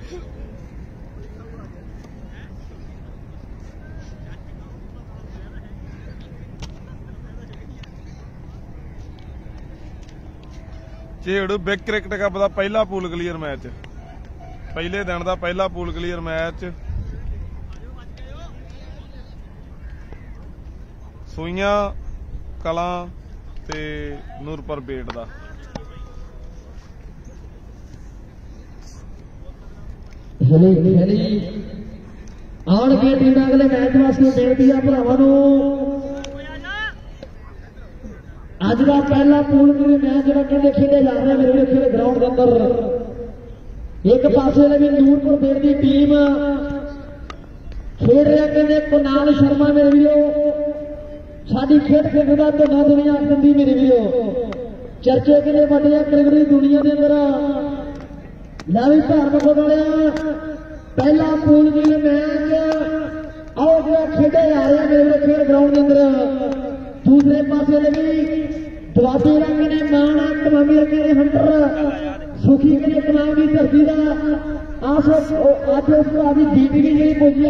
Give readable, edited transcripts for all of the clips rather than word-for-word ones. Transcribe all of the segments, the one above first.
झेड़ू big cricket cup का पहला pool clear match, पहले दिन का पहला pool clear match Sooiyan Kalan ते नूरपुर बेट का। आउणगे टीम अगले मैच वास्ते बेनती है भरावां अज का पहला पूल क्लीयर मैच जो कहते खेले जा रहे हैं मेरे खेले ग्राउंड के अंदर। एक पासे भी नूरपुर बेट की टीम खेल रहा कहते कुनाल शर्मा मेरे वीरो साडी खेड खेडदा धुना दुनिया आखदी मेरे वीरो चर्चे किने वड्डे क्रिकेट दुनिया के अंदर। ला भी धार्मिक वाले पहला पूल क्लीयर मैच आओ जो खेडे जा रहे हैं मेरे खेल ग्राउंड के अंदर। दूसरे पासे भी दुआबी रंग ने माना कमामी रखे हंटर सुखी के कमाम की धरती का आस अज उस अभी जीत भी जी पुजी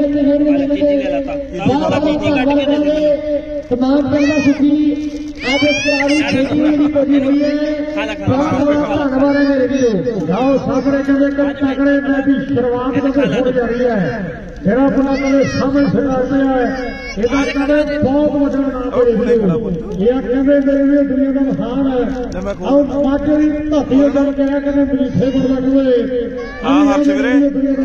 तमाम करना सुखी अज उस जीती भी पुजी हुई है। धन्यवाद है मेरे वीरो। जाओ सामने कहते तगड़े मैच की शुरुआत हो जा रही है जरा अपना कदे सामने सरकार पे है ਇਹਦਾ ਕਹਿੰਦੇ ਬਹੁਤ ਵੱਡਾ ਨਾਮ ਹੈ ਇਹ ਕਹਿੰਦੇ ਮੇਰੇ ਵੀ ਦੁਨੀਆ ਦਾ ਮਹਾਨ ਹੈ। ਆਓ ਮਾਝੇ ਦੀ ਧਰਤੀ ਉੱਤੇ ਕਹਿਆ ਕਹਿੰਦੇ ਮਲੀਠੇ ਗੁਰ ਲੱਗਵੇ ਹਾਂ ਹੱਥ ਵੀਰੇ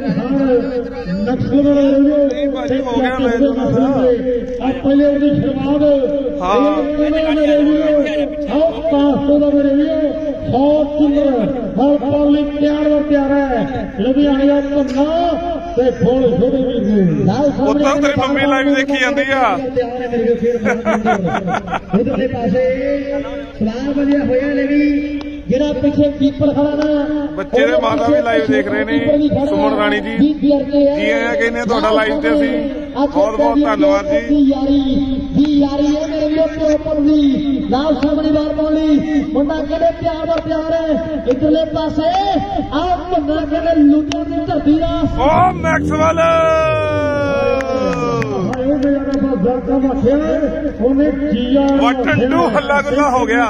ਨਕਸਲ ਵਾਲੇ ਰੋਜੋ ਤੇ ਹੋ ਗਿਆ ਮੈਂ ਆ ਪਹਿਲੇ ਉਹਦੀ ਸ਼ੁਰੂਆਤ ਹਾਂ ਮੇਰੇ ਵੀ ਆਓ ਪਾਸੋਂ ਦਾ ਮੇਰੇ ਵੀ ਬਹੁਤ ਸੁੰਦਰ ਹਰ ਪਾਲੀ ਤਿਆਰ ਹੈ ਲੁਧਿਆਣੇ ਦਾ ਧੰਨਾ ਤੇ ਫੋਲ ਛੋੜੇ ਵੀ ਉੱਤੋਂ ਤੇਰੀ ਮੰਮੀ ਲਾਈਵ ਦੇਖੀ ਜਾਂਦੀ ਆ ਉਧਰਲੇ ਪਾਸੇ ਸਲਾਮ ਵਧੀਆ ਹੋਇਆ ਨੇ ਵੀ ਜਿਹੜਾ ਪਿੱਛੇ ਕੀਪਰ ਖੜਾ ਨਾ ਬੱਚੇ ਦੇ ਮਾਤਾ ਵੀ ਲਾਈਵ ਦੇਖ ਰਹੇ ਨੇ ਸੁਮਨ ਰਾਣੀ ਜੀ ਜੀ ਆਇਆ ਕਹਿੰਦੇ ਤੁਹਾਡਾ ਲਾਈਵ ਤੇ ਅਸੀਂ ਬਹੁਤ ਬਹੁਤ ਧੰਨਵਾਦ ਜੀ। ਯਾਰੀ ਹੈ ਮੇਰੇ ਵੀਰੋ ਪਿਓਪਰ ਦੀ ਨਾਲ ਸਾਹਮਣੇ ਬਾਹਰ ਪਾਉਣੀ ਮੁੰਡਾ ਕਹਿੰਦੇ ਪਿਆਰ ਹੈ ਇਧਰਲੇ ਪਾਸੇ ਆਹ ਮੁੰਡਾ ਕਹਿੰਦੇ ਲੁੱਟਣ ਦੀ ਧਰਤੀ ਦਾ ਓ ਮੈਕਸਵੈਲ हल्ला गुल्ला हो गया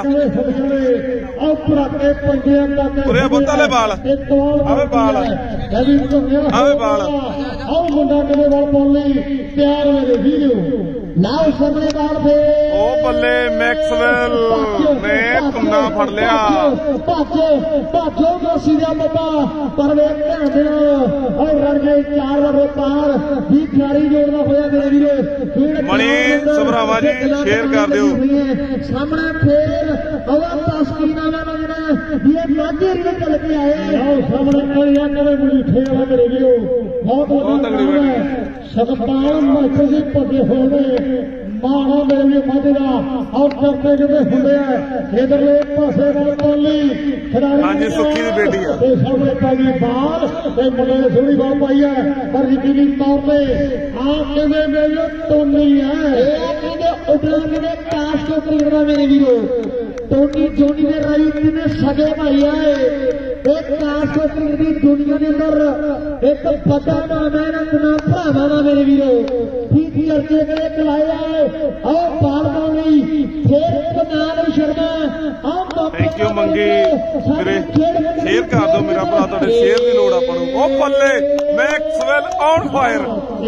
पूरे बुत्ता बाल आवे बाल आवे बाल मुंडा के बाल पाने प्यार मेरे वीडियो लाओ सामने बाल पे ओ बल्ले मैक्सवेल ने कुंडा फड़ लिया भाजो मसी दिया बाबा पर वे ध्यान देना और रन गए 4 बड़े पार भी खिलाड़ी जोड़ना होया मेरे वीडियो मणि सुभरावा जी शेयर कर दो सामने फिर हवा तस्कीना वाला ये माझे रील चल के आए सामने करिया करे मलीठे वाला मेरे वीडियो बहुत तगड़ी है सतपाल मास्टर जी पगे होने माना मेरे भी माझे का और करते कितने होंगे इधरले पासे बाल पाली खिलाड़ी सुखी की बेटी है सामने पाई बाल मुंडे ने सोहनी बाल पाई है पर यकीनी तौर पर आप कहते मेरे टोनी है उड़ने काश को खरीदना मेरे वीरो टोनी जोनी ने राई ने सगे भाई है एक काश को खरीदी दुनिया के अंदर एक बड़ा नाम है ना भरावा मेरे वीरो ठीक लड़के के खिलाया और बाल पानी फिर कुनाल शर्मा थैंक यू मंगी मेरे शेयर कर दो मेरा भरा तुहाडे शेयर की लोड़ आपां नूं ओ पल्ले मैक्सवेल ऑन फायर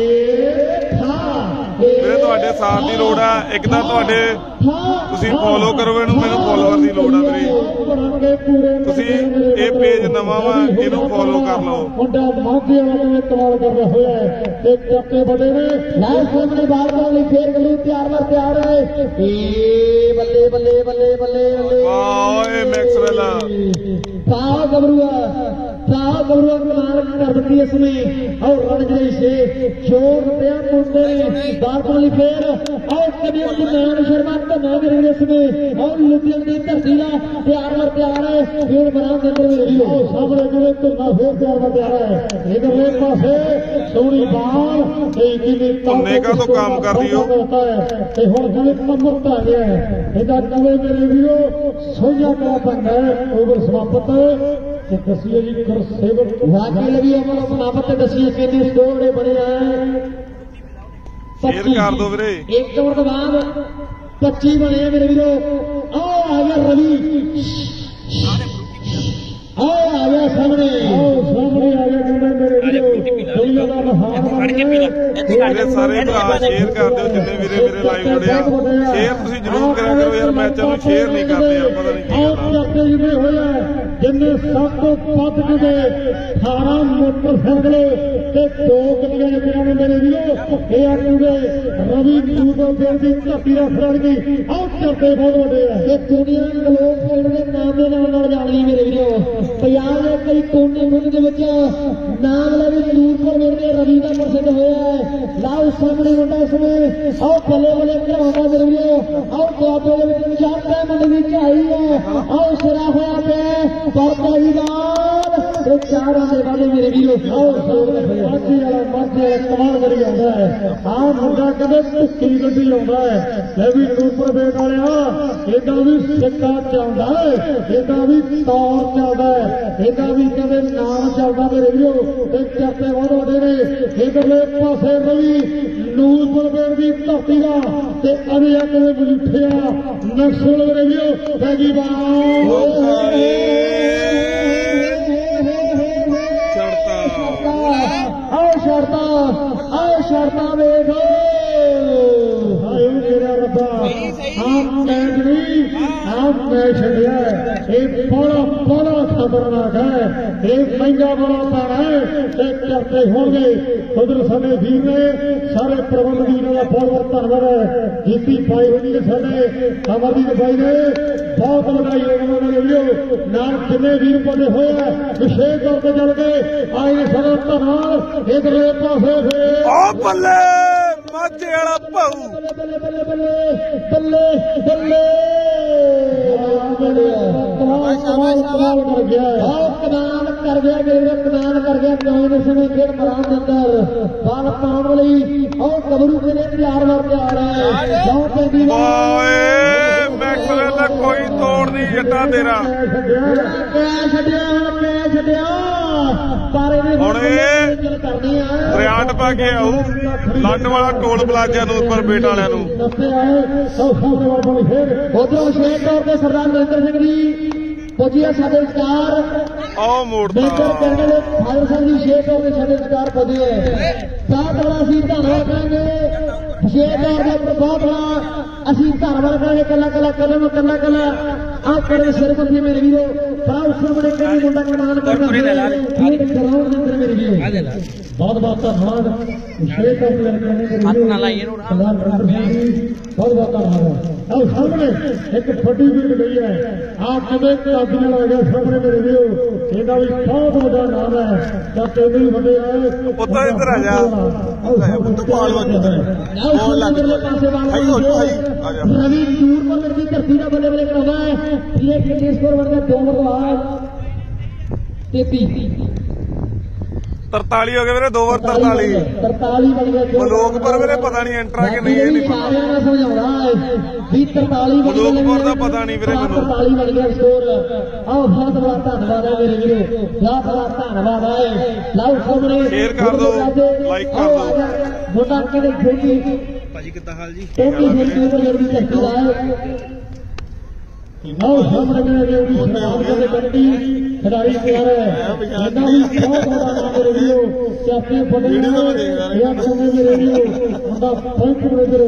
मेरे तुहाडे साथ की लोड़ है एक तां तुहाडे तुसीं फॉलो करो इहनूं मैनूं फॉलोअर की लोड़ है मेरी तुसीं ये पेज नवां वा इहनूं फॉलो कर लो मुंडा माझे वाले ने कमाल कर रहा होया है एक चक्के बड़े ने लाल सामने बाल पानी फिर गलू तैयार है बल्ले बल्ले बल्ले बल्ले वाह मैक्सवेल गबरुआ कमाल कर दी इसमें और रन गई से जोर रुपया मुंडे बाल पानी फिर और कभी कुनाल शर्मा धन्ना मेरे इसमें और लुधियाने की धरती का तैयार है फिर बना सामने जो धुना फिर तैयार है इधरले पासे सोहनी बाल धुने का तो काम कर दियो हुण कहते कमर ढा गया है इधर कहते मेरे वीरो सोझा कला बनना है ओवर समाप्त दसिए जी गुरसेवक वाकई भी अमर समापत दसिए कितने स्कोर ने बने हैं शेयर कर दो वीरे एक ओवर के बाद 25 बने मेरे वीरो आ गया रवि आ गया सामने आ गया मेरे वीरो दुनिया का महान मेरे सारे भरा शेयर कर दो जिन्ने वीरे मेरे लाइव जुड़े आ शेयर तुसीं जरूर करा करो यार मैचां नूं शेयर नहीं करते यार पता नहीं चर्चे जिन्हें होया जिन्हें सब तो पद के 18 मोटरसाइकिल ते 2 ਗੱਡੀਆਂ ਜਿੱਤੀਆਂ ਨੇ ਮੇਰੇ ਵੀਰੋ ਇਹ ਆਉਂਦੇ ਰਵੀ ਟੂਟੋ ਫੇਰ ਦੀ ਧਰਤੀ ਦਾ ਖਿਡਾਰੀ ਆਹ ਚਰਚੇ ਬਹੁਤ ਵੱਡੇ ਆ ਇਹ ਦੁਨੀਆ ਦੇ ਲੋਕ ਦੇ ਨਾਮ ਦੇ ਨਾਲ ਜਾਣਦੀ ਮੇਰੇ ਵੀਰੋ ਪੰਜਾਬ ਦੇ ਕਈ ਕੋਨੇ ਮੁੱਖ ਦੇ ਵਿੱਚ ਨਾਮ ਲੈ ਵੀ ਟੂਟੋ ਫੇਰ ਦੇ ਰਵੀ ਦਾ ਪ੍ਰਸਿੱਧ ਹੋਇਆ ਹੈ ਲਾਓ ਸਾਹਮਣੇ ਮੁੰਡਾ ਸਮੇਂ ਆਹ ਬੱਲੇ ਬੱਲੇ ਕਰਾਉਂਦਾ ਮੇਰੇ ਵੀਰੋ ਆਹ ਕਲਾਬੋ ਦੇ ਵਿੱਚ ਵਿਚਾਰ ਤੇ ਮੰਡੀ ਵਿੱਚ ਆਈ ਹੈ ਆਹ ਸਿਰਾ ਹੋਇਆ ਪਿਆ ਪਰ ਭਾਈਵਾਲ ਇਹ ਚਾਰਾਂ ਦੇ ਵਾਲੇ ਮੇਰੇ ਵੀਰੋ ਮਾਝੇ ਵਾਲਾ ਕਮਾਲ ਕਰੀ ਆਉਂਦਾ ਹੈ ਆਹ ਮੁੰਡਾ ਕਦੇ ਭੁੱਖੀ ਗੱਡੀ ਆਉਂਦਾ ਹੈ ਇਹ ਵੀ ਸੁਪਰ ਬੇਟ ਵਾਲਿਆ ਇਹਦਾ ਵੀ ਸਿੱਕਾ ਚੱਲਦਾ ਹੈ ਇਹਦਾ ਵੀ ਤੌਰ ਚੱਲਦਾ ਹੈ ਇਹਦਾ ਵੀ ਕਦੇ ਨਾਮ ਚੱਲਦਾ ਮੇਰੇ ਵੀਰੋ ਇਹ ਚਾਪੇ ਬਹੁਤ ਵੱਡੇ ਨੇ ਇਧਰਲੇ ਪਾਸੇ ਰਵੀ ਨੂਰਪੁਰ ਬੇਟ ਦੀ ਧਰਤੀ ਦਾ ਤੇ ਅਜੇ ਕਦੇ ਬੁੱਠਿਆ ਨਕਸਲ ਮੇਰੇ ਵੀਰੋ ਹੈਗੀ शर्ता देखो हाय मेरा रब्बा आप मैच नहीं आप मैच छड़िया है ये बड़ा खतरनाक है ये महंगा बड़ा पैना है एक करते होंगे उधर सारे वीर ने सारे प्रबंध वीरों का बहुत बहुत धन्यवाद है जीती पाई होनी है सारे अमरदीप भाई ने बहुत बधाई होगी मेरे वीरों नाल जिन्ने वीर पौधे हुए हैं विशेष तौर पर चल गए आए सारा धन्यवाद इधर पासे ਬੱਲੇ ਮਾਝੇ ਵਾਲਾ ਭਾਊ ਬੱਲੇ ਬੱਲੇ ਬੱਲੇ ਬੱਲੇ ਬੱਲੇ ਕਮਾਲ ਕਰ ਗਿਆ ਕਮਾਲ ਕਰ ਗਿਆ ਮੇਰੇ ਕਮਾਲ ਕਰ ਗਿਆ ਕਿਉਂ ਇਸ ਸਮੇਂ ਖੇਡ ਮੈਦਾਨ ਦੇ ਅੰਦਰ ਬਾਲ ਪਾਉਣ ਲਈ ਉਹ ਕਬਰੂ ਦੇ ਤਿਆਰ ਹੋ ਕੇ ਆ ਰਿਹਾ ਹੈ ਬਹੁਤ ਚੰਗੀ ਓਏ ਮੈਕਸਵੈਲ ਦਾ ਕੋਈ ਤੋੜ ਨਹੀਂ ਜੱਟਾ ਤੇਰਾ ਛੱਡਿਆ ਪਰ ਹੁਣ ਇਹ ਦਰਿਆਟ ਪਾ ਕੇ ਆਊ ਲੱਡ ਵਾਲਾ ਟੋਲ ਪਲਾਜ਼ਾ ਨੂੰ ਉੱਪਰ ਬੇਟ ਵਾਲਿਆਂ ਨੂੰ ਉਧਰੋਂ ਵਿਸ਼ੇਸ਼ ਤੌਰ ਤੇ ਸਰਦਾਰ ਨਰਿੰਦਰ ਸਿੰਘ ਜੀ ਪਹੁੰਚਿਆ ਸਾਡੇ ਵਿਚਕਾਰ ਆਹ ਮੋੜਦਾ major colonel father Sahib ji ਵਿਸ਼ੇਸ਼ ਤੌਰ ਤੇ ਸਾਡੇ ਵਿਚਕਾਰ ਪਹੁੰਚੇ ਬਹੁਤ ਬੜਾ ਅਸੀਂ ਧੰਨਵਾਦ ਕਰਾਂਗੇ ਵਿਸ਼ੇਸ਼ ਤੌਰ ਦੇ ਉੱਪਰ ਬਹੁਤ ਬੜਾ ਅਸੀਂ ਧੰਨਵਾਦ ਕਰਾਂਗੇ ਕੱਲਾ ਕੱਲਾ ਆਹ ਕਰਨ ਸਿਰਫ ਮੇਰੇ ਵੀਰੋ ਬੜਾ ਉਸਰ ਬੜੇ ਕਈ ਮੁੰਡਾ ਕਮਾਨ ਕਰਦਾ ਗਰਾਊਂਡ ਦੇ ਅੰਦਰ ਮੇਰੇ ਵੀਰੋ ਬਹੁਤ ਬਹੁਤ ਧੰਨਵਾਦ ਵਿਸ਼ੇਸ਼ ਤੌਰ ਤੇ ਸਰਦਾਰ ਨਰਿੰਦਰ ਸਿੰਘ ਜੀ ਬਹੁਤ ਬਹੁਤ ਧੰਨਵਾਦ ਆਹ ਸਾਹਮਣੇ ਇੱਕ ਵੱਡੀ ਵੀਰ ਗਈ ਹੈ ਆਪ ਕਦੇ ਕਾਬੀ ਨਾਲ ਆ ਗਿਆ ਸਾਹਮਣੇ ਮੇਰੇ ਵੀਰੋ ਇਹਦਾ ਵੀ ਬਹੁਤ ਵੱਡਾ ਨਾਮ ਹੈ ਤਾਂ ਤੈਨੂੰ ਵੀ ਵੱਡੇ ਆਏ ਪੁੱਤ ਇੱਧਰ ਆ ਜਾ ਪੁੱਤ ਪਾਲ ਬਹੁਤ ਲੱਗ ਰਵੀ ਟੂਰਨਾਮੈਂਟ ਦੀ ਧਰਤੀ ਦਾ ਬੱਲੇ ਬੱਲੇ ਕਰਾਉਂਦਾ ਹੈ ਇਹ ਕਿੰਨੇ ਸਕੋਰ ਬਣਦਾ 2 ਓਵਰ ਬਾਅਦ 33 43 ਹੋ ਗਏ ਵੀਰੇ 2 ਓਵਰ 43 ਬਣ ਗਿਆ ਮਲੋਕਪੁਰ ਵੀਰੇ ਪਤਾ ਨਹੀਂ ਐਂਟਰਾ ਕਿ ਨਹੀਂ ਇਹ ਨਹੀਂ ਪਤਾ ਸਮਝਾਉਂਦਾ ਹੈ ਵੀ 43 ਮਲੋਕਪੁਰ ਦਾ ਪਤਾ ਨਹੀਂ ਵੀਰੇ ਮੈਨੂੰ 43 ਬਣ ਗਿਆ ਸਕੋਰ ਆਹ ਬਹੁਤ ਬੜਾ ਧੰਨਵਾਦ ਹੈ ਮੇਰੇ ਵੀਰੋ ਬਹੁਤ ਬੜਾ ਧੰਨਵਾਦ ਹੈ ਲਾਓ ਸਾਹਮਣੇ ਸ਼ੇਅਰ ਕਰ ਦਿਓ ਲਾਈਕ ਕਰ ਦਿਓ ਮੋਟਾ ਕਿਹਦੇ ਖੇਡੀ ਭਾਜੀ ਕਿੱਦਾਂ ਹਾਲ ਜੀ ਟੋਕੀ ਖੇਡੀ ਉੱਪਰ ਜਿਹੜੀ ਧਰਤੀ ਆਏ ਆਓ ਸਾਹਮਣੇ ਮੇਰੇ ਜਿਹੜੀ ਸਮਾਨ ਦੇ ਕੰਡੀ ਖਿਡਾਰੀ ਤਿਆਰ ਹੈ ਇਹਦਾ ਵੀ ਬਹੁਤ ਬੜਾ ਨਾਮ ਮੇਰੇ ਵੀਰੋ ਚਾਪੇ ਫੜੇ ਇਹ ਸਮੇਂ ਮੇਰੇ ਵੀਰੋ ਉਹਦਾ ਫੈਂਕ ਨਜ਼ਰ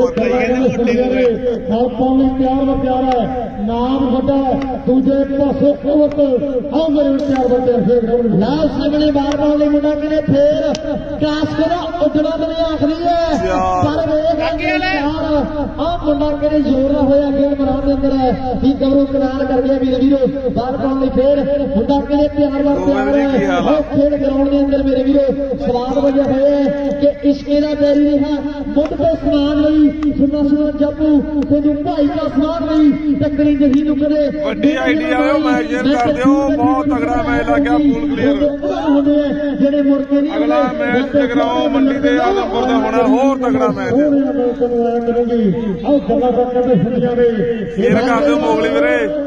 ਨਾਲ ਪਾਉਣ ਲਈ ਤਿਆਰ ਹੈ ਨਾਮ ਵੱਡਾ ਦੂਜੇ ਪਾਸੇ ਕੋਵਤ ਆਹ ਮੇਰੇ ਤਿਆਰ ਬੰਦੇ ਫੇਰ ਨਾ ਸਾਹਮਣੇ ਬਾਹਰ ਪਾਉਣ ਲਈ ਮੁੰਡਾ ਕਿਨੇ ਫੇਰ ਕਾਸ ਕਰੋ ਉੱਡਣਾ ਬਣੇ ਆਖਰੀ ਹੈ ਪਰ ਆਹ ਮੁੰਡਾ ਕਿਨੇ ਜ਼ੋਰ ਨਾਲ ਹੋਇਆ ਗੇਮ ਬਣਾਉਣ ਦੇ ਅੰਦਰ ਕੀ ਕਬਰੂ ਕਨਾਲ ਕਰ ਗਿਆ ਮੇਰੇ ਵੀਰੋ ਬਾਹਰ ਪਾਉਣ ਲਈ ਫੇਰ ਮੁੰਡਾ ਕਿਨੇ ਤਿਆਰ ਹੈ ਉਹ ਖੇਡ ਗਰਾਊਂਡ ਦੇ ਅੰਦਰ ਮੇਰੇ ਵੀਰੋ ਸਵਾਦ ਵਜਿਆ ਹੋਇਆ ਕਿ ਇਸ਼ਕੇ ਦਾ ਬੈਰੀ ਰਿਹਾ ਮੁੱਢ ਤੋਂ ਸਮਾਨ ਲਈ ਸੁਣਾ ਜੱਪੂ ਤੈਨੂੰ ਭਾਈ ਦਾ ਸਮਾਨ ਲਈ ਟੱਕਰੀ ਜਹੀ ਨੂੰ ਕਦੇ ਵੱਡੀ ਆਈਡੀਆ ਹੈ ਮੈਚ ਸ਼ੇਅਰ ਕਰ ਦਿਓ ਬਹੁਤ ਤਗੜਾ ਮੈਚ ਲੱਗਿਆ ਪੂਲ ਕਲੀਅਰ ਜਿਹੜੇ ਮੁੜ ਕੇ ਨਹੀਂ ਅਗਲਾ ਮੈਚ ਜਗਰਾਉਂ ਮੰਡੀ ਦੇ ਆਦਮਪੁਰ ਦਾ ਹੋਣਾ ਹੋਰ ਤਗੜਾ ਮੈਚ ਆਹ ਗੱਲਾਂ ਕਰਦੇ ਸੁਣੀਆਂ ਨੇ ਸ਼ੇਅਰ ਕਰ ਦਿਓ ਮੋਗਲੀ ਵੀਰੇ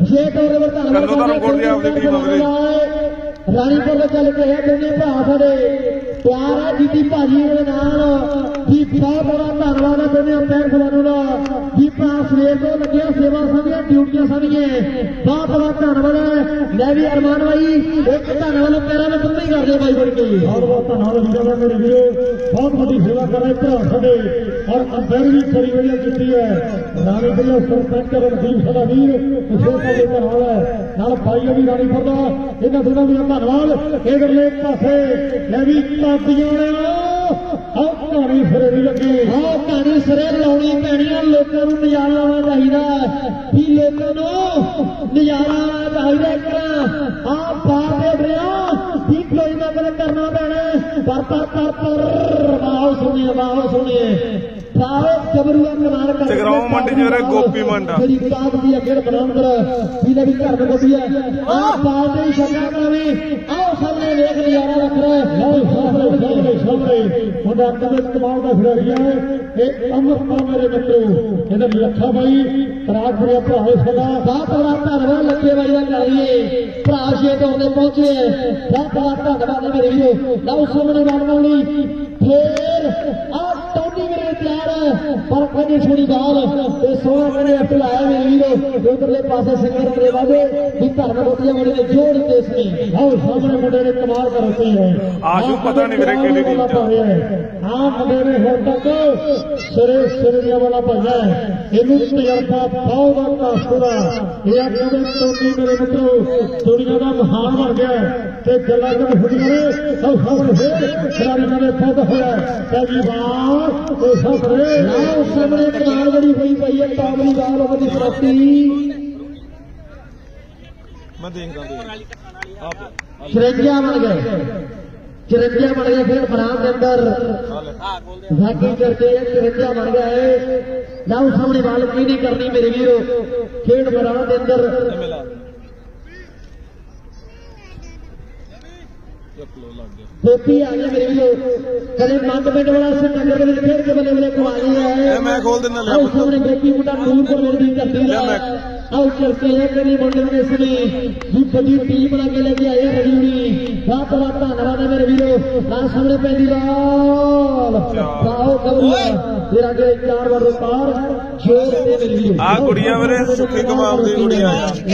ਵਿਸ਼ੇਸ਼ ਤੌਰ ਤੇ ਧੰਨਵਾਦ ਕੱਲੋ ਧਰਮਕੋਟ ਦੀ ਆਪਦੀ ਟੀਮ ਆ ਵੀਰੇ। ਰਾਣੀਪੁਰ ਦੇ ਚੱਲ ਕੇ ਹੈ ਦੋਨੇ ਭਰਾ ਸਾਡੇ ਪਿਆਰ ਹੈ ਜੀਤੀ ਭਾਜੀ ਦੇ ਨਾਲ ਜੀ। ਬਹੁਤ ਬੜਾ ਧੰਨਵਾਦ ਹੈ ਦੋਨੇ ਅੰਪਾਇਰ ਖਿਡਾਰੀਆਂ ਦਾ ਜੀ। ਭਰਾ ਸਵੇਰ ਤੋਂ ਲੱਗਿਆ ਸੇਵਾ ਸਾਡੀਆਂ ਡਿਊਟੀਆਂ ਸਾਡੀਆਂ ਬਹੁਤ ਬੜਾ ਧੰਨਵਾਦ ਹੈ। ਲੈ ਵੀ ਅਰਮਾਨ ਬਾਈ ਇੱਕ ਧੰਨਵਾਦ ਪੈਰਾਂ ਵਿੱਚ ਬੰਦੀ ਕਰਦੇ ਬਾਈ ਬਣ ਕੇ ਬਹੁਤ ਬਹੁਤ ਧੰਨਵਾਦ ਵੀਰਾਂ ਦਾ ਮੇਰੇ ਵੀਰੋ। ਬਹੁਤ ਵੱਡੀ ਸੇਵਾ ਕਰ ਰਹੇ ਭਰਾ ਸਾਡੇ ਔਰ ਅੰਪਾਇਰ ਵੀ ਬੜੀ ਵਧੀਆ ਕੀਤੀ ਹੈ। ਰਾਣੀਪੁਰ ਦਾ ਸਰਪੰਚ ਰਣਦੀਪ ਸਾਡਾ ਵੀਰ ਵਿਸ਼ੇਸ਼ ਤੌਰ ਤੇ ਧੰਨਵਾਦ ਹੈ। ਨਾਲ ਭਾਈ ਵੀ ਰਾਣੀਪੁਰ ਦਾ ਇਹਨਾਂ ਦੋਨਾਂ ਦਾ ਧੰਨਵਾਦ। ਇਧਰਲੇ ਪਾਸੇ ਲੈ ਵੀ ਕਾਦੀਆਂ ਆਹ ਕਹਾਣੀ ਸਿਰੇ ਨਹੀਂ ਲੱਗੀ। ਆਹ ਕਹਾਣੀ ਸਿਰੇ ਲਾਉਣੀ ਪੈਣੀ ਆ। ਲੋਕਾਂ ਨੂੰ ਨਜ਼ਾਰਾ ਆਉਣਾ ਚਾਹੀਦਾ ਵੀ ਲੋਕਾਂ ਨੂੰ ਨਜ਼ਾਰਾ ਆਉਣਾ ਚਾਹੀਦਾ। ਇੱਕ ਆਹ ਬਾਹਰ ਦੇ ਡਰਿਆ ਵੀ ਕੋਈ ਨਾ ਕਦੇ ਕਰਨਾ ਪੈਣਾ। ਪਰ ਵਾਹ ਸੁਣੀਏ ਜਬਰੂਆ ਕਨਾਲ ਕਰ ਜਗਰਾਉਂ ਮੰਡੀ ਚ ਵੀਰੇ ਗੋਪੀ ਮੰਡਾ ਜਿਹੜੀ ਕਾਦ ਦੀ ਅੱਗੇ ਬਣਾਉਣ ਕਰ ਵੀ ਲੈ ਵੀ ਘਰ ਦੇ ਗੋਪੀ ਹੈ। ਆਹ ਬਾਹਰ ਦੇ ਛੱਡਾ ਕਰਾਵੇ ਆਹ ਸਾਹਮਣੇ ਵੇਖ ਨਜ਼ਾਰਾ ਰੱਖ ਰਿਹਾ ਸਾਹਮਣੇ ਮੁੰਡਾ ਕਦੇ ਕਮਾਲ ਦਾ ਖਿਡਾਰੀ ਹੈ। ਇਹ ਅਮਰਪਾਲ ਮੇਰੇ ਮਿੱਤਰੋ ਇਹਦਾ ਲੱਖਾ ਬਾਈ ਰਾਜਪੁਰੀਆ ਭਰਾ ਸਾਡਾ ਬਹੁਤ ਬੜਾ ਧੰਨਵਾਦ। ਲੱਖੇ ਬਾਈ ਦਾ ਕਰੀਏ ਭਰਾ ਛੇ ਤੋਂ ਪਹੁੰਚੇ ਬਹੁਤ ਬੜਾ ਧੰਨਵਾਦ ਮੇਰੇ ਵੀਰੋ। ਲਓ ਸਾਹਮਣੇ ਬਣਨ ਲਈ ਫੇਰ ਆਹ ਟੌਨੀ ਮੇਰੇ ਤਿਆਰ ਹੈ ਪਰ ਕੋਈ ਛੋੜੀ ਗਾਲ ਤੇ ਸੋਹਣਾ ਕਹਿੰਦੇ ਅੱਟ ਆਇਆ ਮੇਰੇ ਵੀਰੋ। ਉਧਰਲੇ ਪਾਸੇ ਸਿੰਗਰ ਦੇ ਵਾਦੇ ਵੀ ਧਰਮ ਰੋਟੀਆਂ ਵਾਲੇ ਨੇ ਜੋੜ ਦਿੱਤੇ ਸੀ। ਆਹ ਸਾਹਮਣੇ ਮੁੰਡੇ ਨੇ ਕਮਾਲ ਕਰ ਰੱਖੀ ਹੈ। ਆਸ਼ੂ ਪਤਾ ਨਹੀਂ ਵੀਰੇ ਕਿਹੜੀ ਟੀਮ ਚ ਆਹ ਮੁੰਡੇ ਨੇ ਹੁਣ ਤੱਕ ਸਿਰੇ ਵਾਲਾ ਭਾਇਆ ਇਹਨੂੰ ਤਜਰਬਾ ਬਹੁਤ ਕਾਸੂਰਾ ਇਹ ਆਪਣੇ ਟੋਨੀ ਮੇਰੇ ਮਿੱਤਰੋ ਦੁਨੀਆ ਦਾ ਮਹਾਨ ਬਣ ਗਿਆ ਤੇ ਗੱਲਾਂ ਜਦ ਹੁੰਦੀਆਂ ਨੇ ਸਭ ਸਾਹਮਣੇ ਫੇਰ ਖਿਡਾਰੀਆਂ ਦੇ ਫੁੱਟ ਹੋਇਆ ਪਹਿਲੀ ਵਾਰ ਉਹ ਸਾਹਮਣੇ ਨਾ ਸਾਹਮਣੇ ਕਨਾਲ ਬੜੀ ਹੋਈ ਪਈ ਹੈ। ਕਾਬਲੀ ਗਾਲ ਉਹਦੀ ਪ੍ਰਾਪਤੀ ਮੈਂ ਦੇਖਦਾ 54 ਬਣ ਗਏ ਫਿਰ ਮੈਦਾਨ ਦੇ ਅੰਦਰ ਸਾਡੀ ਕਰਕੇ 54 ਬਣ ਗਿਆ ਹੈ। ਲਾਉ ਸਾਹਮਣੇ ਬਾਲ ਕੀ ਨਹੀਂ ਕਰਨੀ ਮੇਰੇ ਵੀਰੋ। ਖੇਡ ਮੈਦਾਨ ਦੇ ਅੰਦਰ ਗੋਪੀ ਆ ਗਿਆ ਮੇਰੇ ਵੀਰੋ। ਕਦੇ ਮੰਦ ਪਿੰਡ ਵਾਲਾ ਉਸ ਨਗਰ ਦੇ ਵਿੱਚ ਖੇਡ ਕੇ ਬੱਲੇ ਕਮਾ ਲਿਆ ਹੈ। ਮੈਂ ਖੋਲ ਦਿੰਦਾ ਲੈ ਸਾਹਮਣੇ ਗੋਪੀ ਮੁੰਡਾ ਨੂਰਪੁਰ ਰੋਡ ਦੀ ਧਰਤੀ ਦਾ ਆਉ ਕਰਕੇ ਹੈ ਕਰੀ ਮੁੰਡੇ ਨੇ ਇਸਨੇ ਜੀ ਵੱਡੀ ਟੀਮ ਬਣਾ ਕੇ ਲੈ ਕੇ ਆਏ ਰਜੂੜੀ। ਬਹੁਤ ਬੜਾ ਧੰਨਵਾਦ ਹੈ ਮੇਰੇ ਵੀਰੋ। ਨਾਲ ਸਾਹਮਣੇ ਪੈਂਦੀ ਬਾਲ ਆਓ ਕਰੂਗਾ ਜਿਹੜਾ ਕਿ 4 ਵਾਰ ਰੁਪਾਰ ਜੋਰ ਤੇ ਮੇਰੇ ਵੀਰੋ। ਆ ਕੁੜੀਆਂ ਵੀਰੇ ਸੁੱਖੀ ਕਮਾਲ ਦੀ ਕੁੜੀਆਂ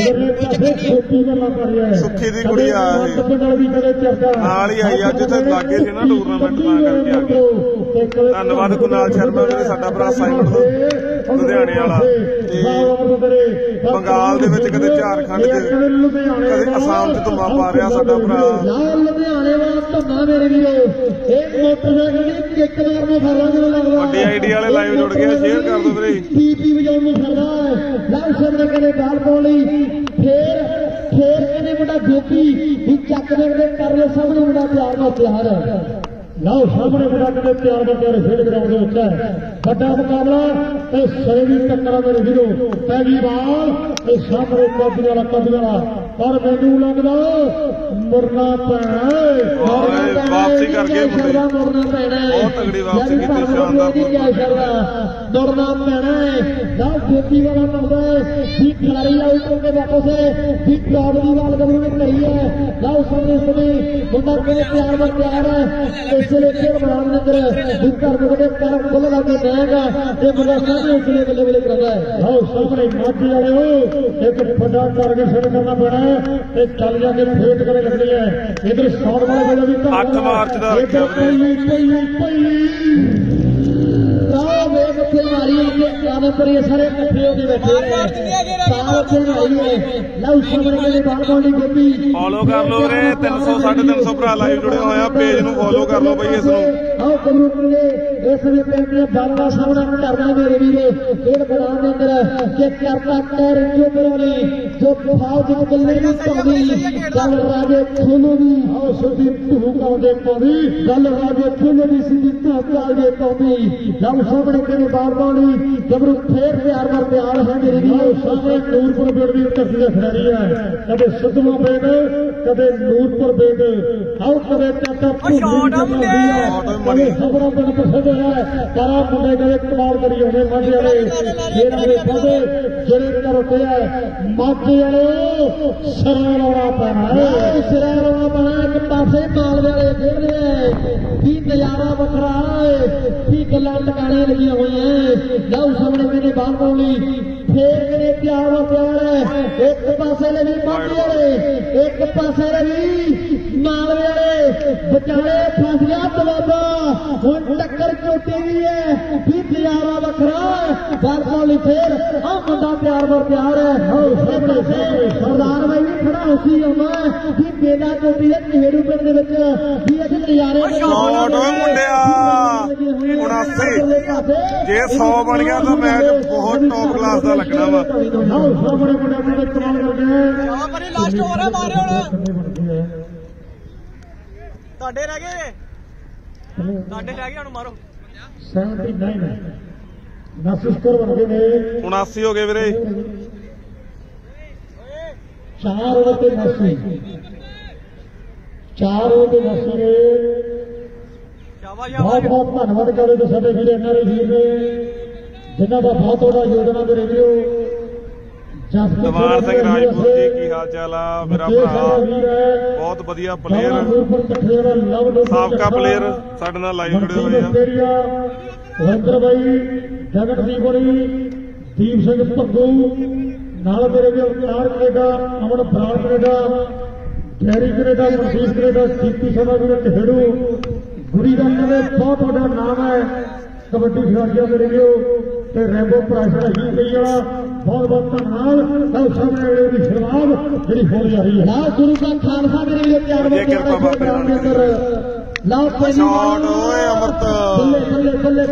ਸੁੱਖੀ ਦੀ ਕੁੜੀਆਂ ਨਾਲ ਹੀ ਆਈ ਅੱਜ ਤੇ ਲਾਗੇ ਸੀ ਨਾ ਟੂਰਨਾਮੈਂਟ ਤਾਂ ਕਰਕੇ ਆ ਗਏ। ਧੰਨਵਾਦ ਕੁਨਾਲ ਸ਼ਰਮਾ ਵੀਰੇ ਸਾਡਾ ਭਰਾ ਸਾਈਮਨ ਲੁਧਿਆਣੇ ਵਾਲਾ ਤੇ ਬੰਗਾਲ ਦੇ ਵਿੱਚ ਕਦੇ ਝਾਰਖੰਡ ਚ ਕਦੇ ਅਸਾਮ ਚ ਧੁੰਮਾ ਪਾ ਰਿਹਾ ਸਾਡਾ ਭਰਾ ਲੁਧਿਆਣੇ ਵਾਲਾ ਧੁੰਮਾ ਮੇਰੇ ਵੀਰੋ। ਇਹ ਮੋਟਰਸਾਈਕਲ ਦੀ ਇੱਕ ਵਾਰ ਨੂੰ ਫਰਲਾ ਜਦੋਂ ਲੱਗਦਾ ਵੱਡੀ ਆਈਡੀ ਵਾਲੇ ਲਾਈਵ ਜੁੜ ਗਏ ਸ਼ੇਅਰ ਕਰ ਦਿਓ ਵੀਰੇ। ਪੀਪੀ ਵਜਾਉਣ ਨੂੰ ਫਿਰਦਾ ਲਾਲ ਸਾਹਮਣੇ ਕਦੇ ਬਾਲ ਪਾਉਣ ਲਈ ਫੇਰ ਕਹਿੰਦੇ ਮੁੰਡਾ ਗੋਪੀ ਵੀ ਚੱਕ ਦੇ ਕਰ ਲਿਆ। ਸਾਹਮਣੇ ਮੁੰਡਾ ਪਿਆਰ ਨਾਲ ਤਿਆਰ ਹੈ। ਲਓ ਸਾਹਮਣੇ ਮੁੰਡਾ ਕਹਿੰਦੇ ਪਿਆਰ ਦਾ ਪਿਆਰ ਖੇਡ ਗਰਾਊਂਡ ਦੇ ਵਿੱਚ ਹੈ। ਵੱਡਾ ਮੁਕਾਬਲਾ ਤੇ ਸਿਰੇ ਦੀ ਟੱਕਰਾਂ ਮੇਰੇ ਵੀਰੋ। ਪਹਿਲੀ ਬਾਲ ਤੇ ਸਾਹਮਣੇ ਕਬੀਆਂ ਵਾਲਾ ਪਰ ਮੈਨੂੰ ਲੱਗਦਾ ਮੁਰਨਾ ਪੈਣਾ ਵਾਪਸੀ ਕਰਕੇ ਮੁਰਨਾ ਪੈਣਾ ਬਹੁਤ ਤਗੜੀ ਵਾਪਸੀ ਕੀਤੀ ਸ਼ਾਨਦਾਰ ਦੌੜਨਾ ਪੈਣਾ ਨਾ ਗੋਪੀ ਵਾਲਾ ਪਾਉਂਦਾ ਵੀ ਖਿਡਾਰੀ ਆਊਟ ਹੋ ਕੇ ਵਾਪਸ ਵੀ ਕਾਬਲੀ ਵਾਲ ਗੱਭਰੂ ਨੇ ਬਣਾਈ ਹੈ। ਲਓ ਸਮੇਂ ਮੁੰਡਾ ਕਹਿੰਦੇ ਪਿਆਰ ਦਾ ਪਿਆਰ ਹੈ। ਇਸ ਵੇਲੇ ਖੇਡ ਮੈਦਾਨ ਦੇ ਅੰਦਰ ਵੀ ਘਰ ਦੇ ਕੋਲ ਕਰ ਖੁੱਲ ਲਾ ਕੇ ਬੈਗਾ ਇਹ ਮੁੰਡਾ ਸਾਰੇ ਉਸਲੇ ਬੱਲੇ ਕਰਦਾ ਹੈ। ਲਓ ਸਾਹਮਣੇ ਮਾਝੇ ਵਾਲਿਓ ਇੱਕ ਵੱਡਾ ਟਾਰਗੇਟ ਸੈੱਟ ਕਰਨਾ ਪੈਣਾ ਤੇ ਚੱਲ ਜਾ ਕੇ ਫੇਟ ਕਰੇ ਲੱਗਣੀ ਹੈ। ਇਧਰ ਸ਼ਾਟ ਵਾਲਾ ਵੇਲੇ ਵੀ 8 ਮਾਰਚ ਦਾ ਵੇਖ ਉੱਥੇ ਮਾਰੀ ਆਨੰਦਪੁਰੀ ਸਾਰੇ ਇਕੱਠੇ ਹੋ ਕੇ ਬੈਠੇ ਸਾਹ ਉੱਥੇ ਮਾਰੀ ਹੈ। ਲਓ ਸਾਹਮਣੇ ਦੇ ਬਾਲ ਬਾਉਂਡੀ ਗੋਪੀ ਫੋਲੋ ਕਰ ਲਓ ਵੀਰੇ। 300 350 ਭਰਾ ਲਾਈਵ ਜੁੜੇ ਹੋਏ ਆ। ਪੇਜ ਨੂੰ ਫੋਲੋ ਕਰ ਲਓ ਬਈ ਇਸ ਨੂੰ। ਆਓ ਕਬਰੂ ਨੇ ਇਸ ਵੇ ਪਿੰਡ ਦੇ ਬਾਲ ਦਾ ਸਾਹਮਣਾ ਕਰਦਾ ਮੇਰੇ ਵੀਰੇ। ਖੇਡ ਮੈਦਾਨ ਦੇ ਅੰਦਰ ਕਿ ਕਰਤਾ ਕਰ ਜੋ ਬਰੋਲੀ ਜੋ ਫਾਉਜ ਨੂੰ ਗੱਲੇ ਨੂੰ ਪਾਉਂਦੀ ਗੱਲ ਰਾਜੇ ਖੋਲੂ ਦੀ ਆਓ ਸੁਧੀ ਧੂਕਾਂ ਦੇ ਪਾਉਂਦੀ ਗੱਲ ਰਾਜੇ ਖੋਲੂ ਦੀ ਸਿੱਧੀ ਧੂਕਾਂ ਦੇ ਪਾਉਂਦੀ। ਲਓ ਸਾਹਮਣੇ ਕਿਹਨੇ ਬਾਲ ਬਾਉਂਡੀ ਜਬਰੂ ਫੇਰ ਪਿਆਰ ਨਾਲ ਪਿਆਰ ਹੈ ਮੇਰੇ ਵੀਰੋ। ਸਾਹਮਣੇ ਨੂਰਪੁਰ ਬੇੜ ਦੀ ਧਰਤੀ ਦਾ ਖਿਡਾਰੀ ਹੈ। ਕਦੇ ਸਿੱਧਵਾਂ ਬੇੜ ਕਦੇ ਨੂਰਪੁਰ ਬੇੜ ਆਓ ਕਦੇ ਚਾਟਾ ਭੂਮੀ ਮਣੀ ਬੜਾ ਪਿੰਡ ਪ੍ਰਸਿੱਧ ਹੈ ਸਾਰਾ ਮੁੰਡੇ ਕਦੇ ਕਮਾਲ ਕਰੀ ਆਉਂਦੇ ਮਾਝੇ ਵਾਲੇ ਇਹਨਾਂ ਦੇ ਫਸੇ ਜਿਹੜੇ ਕਰੋਟੇ ਆ ਮਾਝੇ ਵਾਲੇ ਸਿਰਾਂ ਲਾਉਣਾ ਪੈਣਾ ਸਿਰਾਂ ਲਾਉਣਾ ਪੈਣਾ ਇੱਕ ਪਾਸੇ ਮਾਲਵੇ ਵਾਲੇ ਖੇਡਦੇ ਆ ਕੀ ਨਜ਼ਾਰਾ ਵੱਖਰਾ ਕੀ ਗੱਲਾਂ ਟਿਕਾਣੇ ਲੱਗੀਆਂ ਹੋਈਆਂ ਲਓ ਸਾਹਮਣੇ ਮੇਰੇ ਬਾਹਰ ਪਾਉਣ ਲਈ ਫੇਰ ਕਿਨੇ ਪਿਆਰ ਹੈ ਇੱਕ ਪਾਸੇ ਲਈ ਮਾਝੇ ਵਾਲੇ ਇੱਕ ਪਾਸੇ ਲਈ ਮਾਲਵੇ ਵਾਲੇ ਵਿਚਾਲੇ ਫਸ ਗਿਆ ਦਵਾਬਾ ਹੁਣ ਟੱਕਰ ਚੋਟੀ ਵੀ ਹੈ ਵੀ ਨਜ਼ਾਰਾ ਵੱਖਰਾ ਬਾਹਰ ਪਾਉਣ ਲਈ ਫੇਰ ਆਹ ਮੁੰਡਾ ਪਿਆਰ ਵਰ ਪਿਆਰ ਹੈ ਸਾਹਮਣੇ ਸਰਦਾਰ ਬਾਈ ਵੀ ਖੜਾ ਹੋ ਸੀ ਆਉਂਦਾ ਵੀ ਮੇਲਾ ਚੋਟੀ ਦੇ ਖੇੜੂ ਪਿੰਡ ਦੇ ਵਿੱਚ ਵੀ ਅਸੀਂ ਨਜ਼ਾਰੇ ਸ਼ਾਟ ਓਏ ਮੁੰਡਿਆ 79 ਜੇ 100 ਬਣ ਗਿਆ ਤਾਂ ਮੈਚ ਬਹੁਤ ਟੌਪ ਕਲਾਸ ਦਾ ਲੱਗਣਾ ਵਾ ਸਾਹਮਣੇ ਮੁੰਡਾ ਕਿਵੇਂ ਕਮਾਲ ਕਰਦੇ ਆ ਬੜੀ ਲਾਸਟ ਹੋ ਰਿਹਾ ਮਾਰੇ ਹੁਣ ਤੁਹਾਡੇ ਰਹਿ ਗਏ ਹੁਣ ਮਾਰੋ 79 10 ਸਕੋਰ ਬਣ ਗਏ ਨੇ 79 ਹੋ ਗਏ ਵੀਰੇ 4 ਓਵਰ ਤੇ 80 4 ਓਵਰ ਤੇ 80 ਨੇ ਬਹੁਤ ਬਹੁਤ ਧੰਨਵਾਦ ਕਰਦੇ ਤੇ ਸਾਡੇ ਵੀਰ ਐਨਆਰਆਈ ਵੀਰ ਨੇ ਜਿਨ੍ਹਾਂ ਦਾ ਬਹੁਤ ਵੱਡਾ ਯੋਗਦਾਨ ਦੇ ਰੇਡੀਓ ਦਵਾਰ ਸਿੰਘ ਰਾਜਪੂਤ ਜੀ ਕੀ ਹਾਲ ਚਾਲ ਆ ਮੇਰਾ ਭਰਾ ਬਹੁਤ ਵਧੀਆ ਪਲੇਅਰ ਸਾਬਕਾ ਪਲੇਅਰ ਸਾਡੇ ਨਾਲ ਲਾਈਵ ਜੁੜੇ ਹੋਏ ਆ ਵਰਿੰਦਰ ਬਾਈ ਜਗਤ ਸਿੰਘ ਹੋਣੀ ਦੀਪ ਸਿੰਘ ਭੱਗੂ ਨਾਲ ਮੇਰੇ ਵੀ ਅਵਤਾਰ ਕੈਨੇਡਾ ਅਮਨ ਬਰਾੜ ਕੈਨੇਡਾ ਡੈਰੀ ਕੈਨੇਡਾ ਮਨਦੀਪ ਕੈਨੇਡਾ ਸੀਪੀ ਸਭਾ ਦੇ ਖੇਡੂ ਗੁਰੀ ਦਾ ਬਹੁਤ ਵੱਡਾ ਨਾਮ ਹੈ ਕਬੱਡੀ ਖਿਡਾਰੀਆਂ ਦੇ ਰੇਡੀਓ ਤੇ ਰੈਂਬੋ ਪ੍ਰਾਈਜ਼ ਹੈਗੀ ਗਈ ਵਾਲਾ ਬਹੁਤ ਬਹੁਤ ਧੰਨਵਾਦ ਸਭ ਸਾਹਮਣੇ ਦੀ ਸ਼ੁਰੂਆਤ ਜਿਹੜੀ ਹੋ ਰਹੀ ਹੈ ਨਾ ਗੁਰੂ ਦਾ ਖਾਲਸਾ ਦੇ ਰੇਡੀਓ ਤਿਆਰ ਹੋ ਗਿਆ ਲਾਓ ਸ਼ਾਟ ਓਏ ਅਮਰਤ ਬੱਲੇ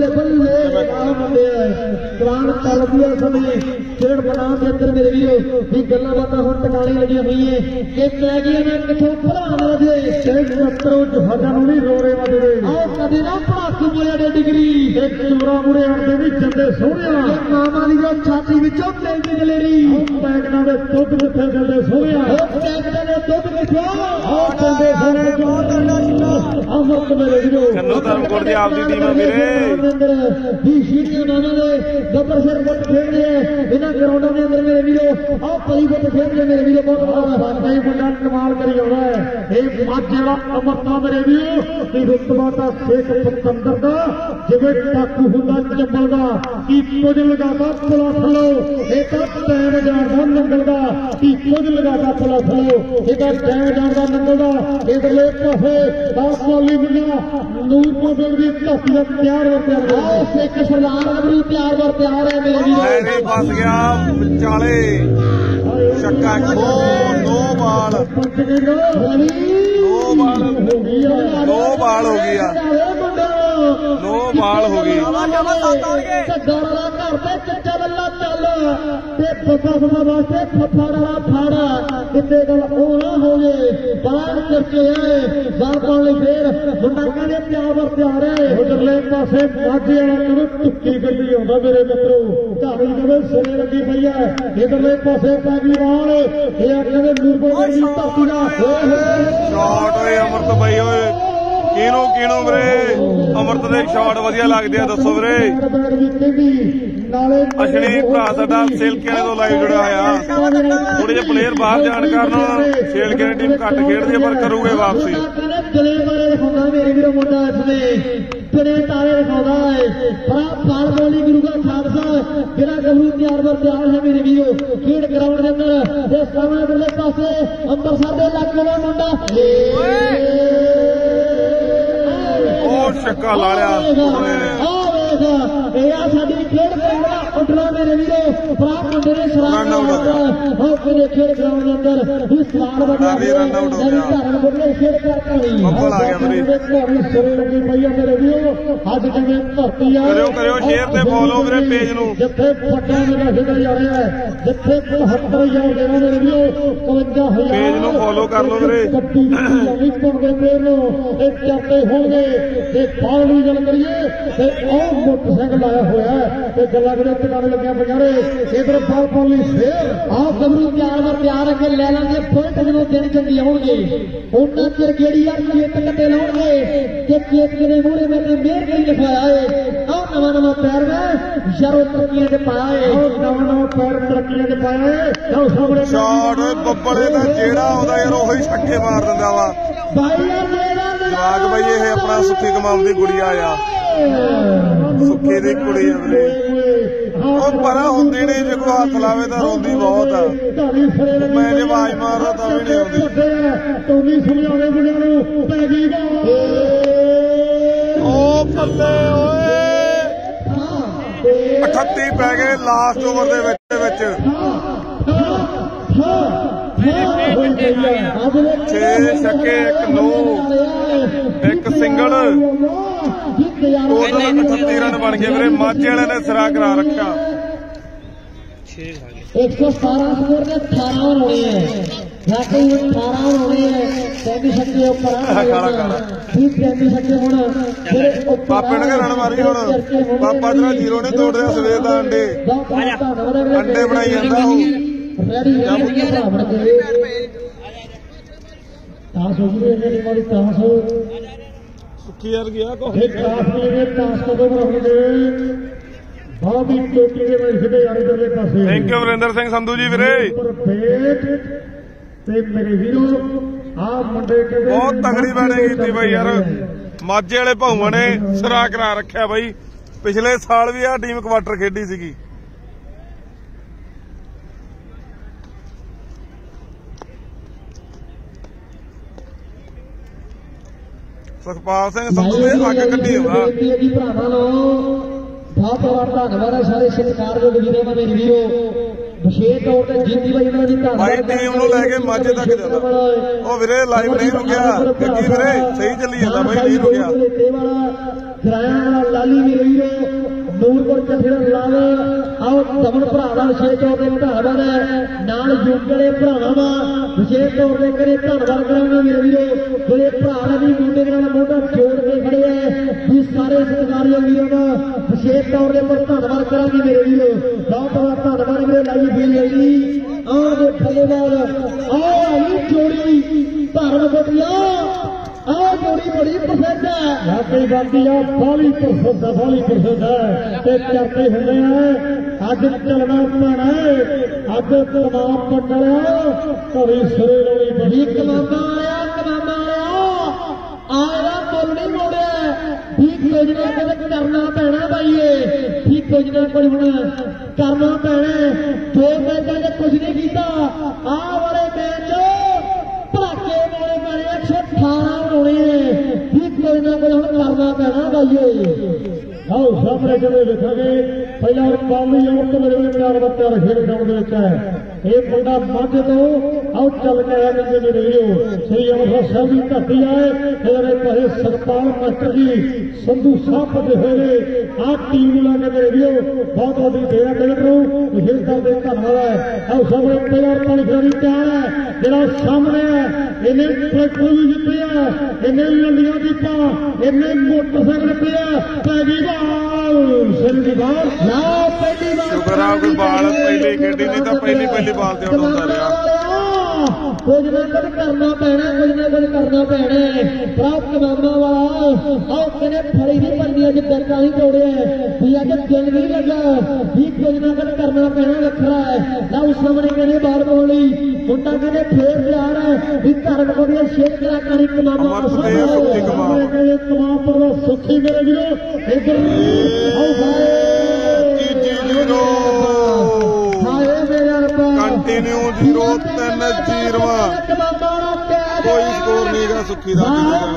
ਜਵਾਨ ਤਲਬੀਆ ਸਮੇਂ ਖੇਡ ਮੈਦਾਨ ਦੇ ਅੰਦਰ ਮੇਰੇ ਵੀਰੋ ਵੀ ਗੱਲਾਂ ਬਾਤਾਂ ਹੁਣ ਟਿਕਾਣੇ ਲੱਗੀਆਂ ਹੋਈਆਂ ਕਿ ਪੈ ਗਈਆਂ ਨੇ ਕਿੱਥੋਂ ਭਰਾਵਾਂ ਦੇ ਖੇਡ ਮਿੱਤਰੋ ਜਹਾਜ਼ਾਂ ਨੂੰ ਨਹੀਂ ਰੋੜੇ ਵੱਜਦੇ ਆਓ ਕਦੇ ਨਾ ਭਾਕੂ ਮੁੰਡਿਆਂ ਦੇ ਡਿਗਰੀ ਇੱਕ ਚੋਰਾ ਮੁੰਡੇ ਆਉਂਦੇ ਵੀ ਜੰਦੇ ਸੋਹਣਿਆ ਮਾਮਾ ਦੀ ਜੋ ਛਾਤੀ ਵਿੱਚੋਂ ਪੈਂਦੀ ਗਲੇਰੀ ਪੈਕਟਾਂ ਦੇ ਦੁੱਧ ਕਿੱਥੇ ਜੰਦੇ ਸੋਹਣਿਆ ਪੈਕਟਾਂ ਦੇ ਦੁੱਧ ਕਿੱਥੋਂ ਆਓ ਜੰਦੇ ਸੋਹਣੇ ਅਮਰਤ ਮੇਰੇ ਵੀਰੋ ਕੰਨੂ ਧਰਮਕੋਟ ਦੀ ਆਪਦੀ ਟੀਮ ਆ ਵੀਰੇ ਵੀ ਸ਼ੀਰੀਆਂ ਨਾਨਾਂ ਦੇ ਗੱਬਰ ਸਿਰ ਬੱਟ ਖੇਡਦੇ ਆ ਇਹਨਾਂ ਗਰਾਊਂਡਾਂ ਦੇ ਅੰਦਰ ਮੇਰੇ ਵੀਰੋ ਆਹ ਪਲੀ ਬੱਟ ਖੇਡਦੇ ਮੇਰੇ ਵੀਰੋ ਬਹੁਤ ਬਾਤਾਂ ਹੀ ਮੁੰਡਾ ਕਮਾਲ ਕਰੀ ਆਉਂਦਾ ਹੈ ਇਹ ਮਾਝੇ ਵਾਲਾ ਅਮਰਤਾ ਮੇਰੇ ਵੀਰੋ ਕੀ ਰੁਤਬਾ ਤਾਂ ਸੇਖ ਪਤੰਦਰ ਦਾ ਜਿਵੇਂ ਟਾਕੂ ਹੁੰਦਾ ਚੰਬਲ ਦਾ ਕੀ ਕੁਝ ਲਗਾਤਾ ਪੁਲਾ ਥਲੋ ਇਹ ਤਾਂ ਟੈਮ ਜਾਣਦਾ ਨੰਗਲ ਦਾ ਕੀ ਕੁਝ ਲਗਾਤਾ ਪੁਲਾ ਥਲੋ ਇਹ ਤਾਂ ਟੈਮ ਜਾਣਦਾ ਨੰਗਲ ਦਾ ਇਧਰਲੇ ਪਾਸੇ ਕੋਲੀ ਮਿਲਿਆ ਨੂਰਪੁਰ ਦੀ ਧਰਤੀ ਦਾ ਪਿਆਰ ਵਰ ਪਿਆਰ ਸਿੱਖ ਸਰਦਾਰ ਅਗਰੀ ਪਿਆਰ ਵਰ ਪਿਆਰ ਹੈ ਮੇਰੇ ਵੀਰੋ ਐਵੇਂ ਫਸ ਗਿਆ ਵਿਚਾਲੇ ਛੱਕਾ ਦੋ ਬਾਲ ਹੋ ਗਈ ਆ 9 ਬਾਲ ਹੋ ਗਈ ਘਰ ਤੇ ਚੱਚਾ ਵੱਲਾ ਚੱਲ ਤੇ ਫੱਫਾ ਵਾਸਤੇ ਫੱਫਾ ਵਾਲਾ ਫਾੜਾ ਕਿਤੇ ਗੱਲ ਉਹ ਨਾ ਹੋਵੇ ਬਾਹਰ ਚਰਚੇ ਆਏ ਬਾਹਰ ਪਾਉਣ ਲਈ ਫੇਰ ਮੁੰਡਾ ਦੇ ਪਿਆਰ ਵਰ ਪਿਆਰ ਹੈ ਉਧਰਲੇ ਪਾਸੇ ਮਾਝੇ ਵਾਲਾ ਕਿਵੇਂ ਟੁੱਕੀ ਗੱਡੀ ਆਉਂਦਾ ਮੇਰੇ ਮਿੱਤਰੋ ਢਾਣੀ ਕਿਵੇਂ ਸਿਰੇ ਲੱਗੀ ਪਈ ਹੈ ਇਧਰਲੇ ਪਾਸੇ ਪਹਿਲਵਾਨ ਇਹ ਆਖਦੇ ਨੂਰਪੁਰ ਦੀ ਧਰਤੀ ਦਾ ਸ਼ਾਟ ਓਏ ਅਮਰਤ ਬਾਈ ਓਏ ਕਿਹਨੂੰ ਵੀਰੇ ਅਮਰਤ ਦੇ ਸ਼ਾਟ ਵਧੀਆ ਲੱਗਦੇ ਆ ਦੱਸੋ ਵੀਰੇ ਅਸ਼ਨੀ ਭਰਾ ਸਾਡਾ ਸੇਲਕਿਆਂ ਤੋਂ ਲਾਈਵ ਜੁੜਿਆ ਹੋਇਆ ਥੋੜੇ ਜਿਹੇ ਪਲੇਅਰ ਬਾਹਰ ਜਾਣ ਕਾਰਨ ਸੇਲਕਿਆਂ ਦੀ ਟੀਮ ਘੱਟ ਖੇਡਦੀ ਹੈ ਪਰ ਕਰੂਗੇ ਵਾਪਸੀ ਗਲੇ ਬਾਰੇ ਦਿਖਾਉਂਦਾ ਮੇਰੇ ਵੀਰੋ ਮੁੰਡਾ ਇਸਨੇ ਪਿੜੇ ਤਾਰੇ ਦਿਖਾਉਂਦਾ ਹੈ ਪਰ ਪਾਲ ਬੋਲੀ ਗੁਰੂ ਦਾ ਖਾਲਸਾ ਜਿਹੜਾ ਗੱਭਰੂ ਤਿਆਰ ਵਰ ਤਿਆਰ ਹੈ ਮੇਰੇ ਵੀਰੋ ਖੇਡ ਗਰਾਊਂਡ ਦੇ ਅੰਦਰ ਤੇ ਸਾਹਮਣੇ ਬਰਲੇ ਪਾਸੇ ਅੰਮ੍ਰਿਤਸਰ ਦੇ ਇਲਾਕੇ ਦਾ ਮੁੰਡਾ ਉਹ ਛੱਕਾ ਲਾ ਲਿਆ ਇਹ ਆ ਸਾਡੀ ਖੇਡ ਗਰਾਊਂਡ ਉੱਡਣਾ ਮੇਰੇ ਵੀਰੋ ਭਰਾ ਮੁੰਡੇ ਨੇ ਸਰਾਨ ਹੋ ਕੇ ਖੇਡ ਗਰਾਊਂਡ ਦੇ ਅੰਦਰ ਵੀ ਸਵਾਲ ਬਣਾ ਧਰਨ ਬੁੱਲੇ ਖੇਡ ਕਰ ਕਹਾਣੀ ਬੱਬਲ ਆ ਗਿਆ ਵੀਰੇ ਸਿਰੇ ਲੱਗੀ ਪਈ ਆ ਮੇਰੇ ਵੀਰੋ ਅੱਜ ਜਿਵੇਂ ਧਰਤੀ ਆ ਕਰਿਓ ਸ਼ੇਅਰ ਤੇ ਫੋਲੋ ਵੀਰੇ ਪੇਜ ਨੂੰ ਜਿੱਥੇ ਫੱਟਾਂ ਮੇਰਾ ਖੇਡਿਆ ਜਾ ਰਿਹਾ ਹੈ ਜਿੱਥੇ 75000 ਦੇਣਾ ਮੇਰੇ ਵੀਰੋ 55000 ਪੇਜ ਨੂੰ ਫੋਲੋ ਕਰ ਲਓ ਵੀਰੇ ਕੱਟੀ ਪੁੰਨ ਦੇ ਪੇਰ ਨੂੰ ਇਹ ਚਾਤੇ ਹੋਣਗੇ ਤੇ ਬਾਲ ਦੀ ਗੱਲ ਕਰੀਏ ਤੇ ਉਹ मोटरसाइकिल आया हुआ है ते गल्लां कदे टकाने लगियां पईयां ने इधर बाल पाउण लई शेर आओ गबरू तैयार अगे ले लांगे पॉइंट जदों दिन चंगी आउणगे उन्ना चिर गेड़ी यार चेत कटे लाउणगे ते चेत के मूहरे में ते मेर नहीं लिखाया है आओ नवा पैर में यारो तरक्कियां ते पाया है नवा पैर तरक्कियां ते पाया है आओ सामने शॉट ਬੱਬਲੇ ਦਾ ਜਿਹੜਾ ਆਉਂਦਾ ਯਾਰ ਉਹੀ ਛੱਕੇ ਮਾਰ ਦਿੰਦਾ ਵਾ ਜਵਾਕ ਬਈ ਇਹ ਆਪਣਾ ਸੁੱਖੀ ਕਮਾਲ ਦੀ ਗੁੜੀਆ ਆ ਸੁੱਖੀ ਦੀ ਕੁੜੀ ਆ ਵੀਰੇ ਉਹ ਪਰਾਂ ਹੁੰਦੀ ਨਹੀਂ ਜੇ ਕੋਈ ਹੱਥ ਲਾਵੇ ਤਾਂ ਰੋਂਦੀ ਬਹੁਤ ਆ ਮੈਂ ਜੇ ਆਵਾਜ਼ ਮਾਰਦਾ ਤਾਂ ਵੀ ਨਹੀਂ ਆਉਂਦੀ ਟੋਨੀ ਸਮਝਾਵੇ ਮੁੰਡਿਆਂ ਨੂੰ ਪੈ ਗਈ ਉਹ ਬੱਲੇ ਓਏ 38 ਪੈ ਗਏ ਲਾਸਟ ਓਵਰ ਦੇ ਵਿੱਚ 6 ਛੱਕੇ 1 9 ਇੱਕ ਸਿੰਗਲ ਟੋਟਲ 38 ਰਨ ਬਣ ਗਏ ਵੀਰੇ ਮਾਝੇ ਵਾਲਿਆਂ ਨੇ ਸਿਰਾ ਕਰਾ ਰੱਖਿਆ 117 ਸਕੋਰ ਦੇ 18 ਹੋਣੇ ਹੈ ਬਾਕੀ 18 ਹੋਣੇ ਹੈ 33 ਛੱਕੇ ਉੱਪਰ ਠੀਕ 33 ਛੱਕੇ ਹੁਣ ਪਾਪੇ ਨੇ ਰਨ ਮਾਰੀ ਹੁਣ ਪਾਪਾ ਤੇਰਾ ਜ਼ੀਰੋ ਨੇ ਤੋੜ ਦਿਆ ਸਵੇਰ ਦਾ ਅੰਡੇ ਬਣਾਈ ਜਾਂਦਾ ਉਹ रेडी बन गए ताश हो गई इन्हें वाली ताश सुखी यार गया को ताश के ताश कदों बन गए बहुत ही टोटी के में सीधे यार इधर के पासे थैंक यू वरिंदर सिंह संधू जी वीरे ते मेरे वीरो आप मुंडे के बहुत तगड़ी बैटिंग की भाई यार माझे वाले भाऊआ ने सिरा करा रखा भाई पिछले साल भी आ टीम क्वार्टर खेडी सीगी ਸੁਖਪਾਲ ਸਿੰਘ ਸੰਧੂ ਨੇ ਅੱਗ ਕੱਢੀ ਹੁੰਦਾ ਬਹੁਤ ਬਹੁਤ ਧੰਨਵਾਦ ਹੈ ਸਾਰੇ ਸਤਿਕਾਰਯੋਗ ਵੀਰਾਂ ਦਾ ਮੇਰੇ ਵੀਰੋ ਵਿਸ਼ੇਸ਼ ਤੌਰ ਤੇ ਜੀਤੀ ਬਾਈ ਉਹਨਾਂ ਦੀ ਧੰਨਵਾਦ ਭਾਈ ਟੀਮ ਨੂੰ ਲੈ ਕੇ ਮਾਝੇ ਤੱਕ ਜਾਂਦਾ ਉਹ ਵੀਰੇ ਲਾਈਵ ਨਹੀਂ ਰੁਕਿਆ ਗੱਗੀ ਵੀਰੇ ਸਹੀ ਚੱਲੀ ਜਾਂਦਾ ਬਾਈ ਨਹੀਂ ਰੁਕਿਆ ਗਰਾਇਆ ਲਾਲੀ ਵੀਰੋ ਨੂਰਪੁਰ ਚੰਦਰ ਲਾਲ ਆਓ ਦਮਨ ਭਰਾ ਦਾ ਵਿਸ਼ੇਸ਼ ਤੌਰ ਤੇ ਧੰਨਵਾਦ ਹੈ ਨਾਲ ਜੁਗਲੇ ਭਰਾਵਾਂ ਦਾ ਵਿਸ਼ੇਸ਼ ਤੌਰ ਤੇ ਕਰੇ ਧੰਨਵਾਦ ਕਰਾਂਗੇ ਮੇਰੇ ਵੀਰੋ ਜਿਹੜੇ ਭਰਾ ਨੇ ਮੁੰਡੇ ਨਾਲ ਮੋਢਾ ਜੋੜ ਕੇ ਖੜੇ ਆ ਵੀ ਸਾਰੇ ਸਤਿਕਾਰਯੋਗ ਵੀਰਾਂ ਦਾ ਵਿਸ਼ੇਸ਼ ਤੌਰ ਤੇ ਧੰਨਵਾਦ ਕਰਾਂਗੇ ਮੇਰੇ ਵੀਰੋ ਬਹੁਤ ਬਹੁਤ ਧੰਨਵਾਦ ਮੇਰੇ ਲਾਈਵ ਫੀਲ ਲਈ ਆਉਣ ਦੇ ਥੱਲੇਵਾਲ ਆਹ ਜੋੜੀ ਧਰਮ ਬੋਟੀਆ ਆਹ ਜੋੜੀ ਬੜੀ ਪ੍ਰਸਿੱਧ ਹੈ ਬਾਕੀ ਆ ਬਾਲੀ ਪ੍ਰਸਿੱਧ ਹੈ ਤੇ ਚਰਚੇ ਹੁੰਦੇ ਆ ਅੱਜ ਚੱਲਣਾ ਪੈਣਾ ਅੱਜ ਤਮਾਮ ਪੰਡਲਿਆ ਘੜੀ ਸਿਰੇ ਰੋਲੀ ਬੜੀ ਕਮਾਂਦਾ ਆਇਆ ਆਇਆ ਮੁੱਲ ਨਹੀਂ ਮੋੜਿਆ ਠੀਕ ਕੁਝ ਨਾ ਕੁਝ ਕਰਨਾ ਪੈਣਾ ਬਾਈਏ ਠੀਕ ਕੁਝ ਨਾ ਕੁਝ ਹੁਣ ਕਰਨਾ ਪੈਣਾ ਦੋ ਮੈਚਾਂ 'ਚ ਕੁਝ ਨਹੀਂ ਕੀਤਾ ਆਹ ਵਾਲੇ ਮੈਚ ਭੜਾਕੇ ਵਾਲੇ ਮੈਚ 118 ਹੋਣੇ ਠੀਕ ਕੁਝ ਨਾ ਕੁਝ ਹੁਣ ਕਰਨਾ ਪੈਣਾ ਬਾਈਏ ਆਓ ਸਾਹਮਣੇ ਜਦੋਂ ਵੇਖਾਂਗੇ ਪਹਿਲਾਂ ਪਾਲੀ ਆਉਣ ਤੋਂ ਮੇਰੇ ਪਿਆਰ ਦਾ ਪਿਆਰ ਖੇਡ ਗਰਾਊਂਡ ਦੇ ਵਿੱਚ ਹੈ ਇਹ ਮੁੰਡਾ ਮਾਝੇ ਤੋਂ ਆਓ ਚੱਲ ਕੇ ਆਇਆ ਮੇਰੇ ਵੀਰੋ ਸ੍ਰੀ ਅੰਮ੍ਰਿਤਸਰ ਸਾਹਿਬ ਦੀ ਧਰਤੀ ਆਏ ਮੇਰੇ ਕਹੇ ਸਰਪਾਲ ਮਾਸਟਰ ਜੀ ਸੰਧੂ ਸਾਹਿਬ ਦੇ ਹੋਏ ਆਹ ਟੀਮ ਨੂੰ ਲਾ ਕੇ ਮੇਰੇ ਵੀਰੋ ਬਹੁਤ ਵੱਡੀ ਦੇਣਾ ਖੇਡ ਨੂੰ ਵਿਸ਼ੇਸ਼ ਕਰਦੇ ਧੰਨਵਾਦ ਹੈ ਆਓ ਸਾਹਮਣੇ ਪਿਆਰ ਪਾਣੀ ਖੜੀ ਤਿਆਰ ਹੈ ਜਿਹੜਾ ਸਾਹਮਣੇ ਹੈ ਇਹਨੇ ਟਰੈਕਟਰ ਵੀ ਜਿੱਤਿਆ ਇਹਨੇ ਲੰਡੀਆਂ ਦਿੱਤਾ ਇਹਨੇ ਮੋਟਰਸਾਈਕਲ ਪਿਆ ਪੈ ਗਈ ਸ਼ੁਕਰ ਆ ਕੋਈ ਬਾਲ ਪਹਿਲੇ ਖੇਡੀ ਨਹੀਂ ਤਾਂ ਪਹਿਲੀ ਬਾਲ ਤੇ ਆਉਟ ਹੁੰਦਾ ਰਿਹਾ ਕੁਝ ਨਾ ਕੁਝ ਕਰਨਾ ਪੈਣਾ ਪ੍ਰਾਪਤ ਮਾਮਾ ਵਾਲਾ ਆਹ ਕਹਿੰਦੇ ਫੜੀ ਨਹੀਂ ਬਣਦੀ ਅੱਜ ਦਰਜਾ ਨਹੀਂ ਤੋੜਿਆ ਵੀ ਅੱਜ ਦਿਲ ਨਹੀਂ ਲੱਗਾ ਵੀ ਕੁਝ ਨਾ ਕੁਝ ਕਰਨਾ ਪੈਣਾ ਵੱਖਰਾ ਹੈ ਨਾ ਉਸ ਸਾਹਮਣੇ ਕਹਿੰਦੇ ਬਾਲ ਪਾਉਣ ਲਈ ਮੁੰਡਾ ਕਹਿੰਦੇ ਫੇਰ ਤਿਆਰ ਹੈ ਵੀ ਧਰਮ ਕੋਡੀਆਂ ਸ਼ੇਖ ਕਲਾਕਾਰੀ ਕਮਾਮਾ ਕਹਿੰਦੇ ਕਮਾਪੁਰ ਦਾ ਸੁੱਖੀ ਮੇਰੇ ਵੀਰੋ ਇੱਧਰ ਕੰਟੀਨਿਊ 0-3-0 ਕੋਈ ਸਕੋਰ ਨਹੀਂ ਹੈਗਾ ਸੁੱਖੀ ਦਾ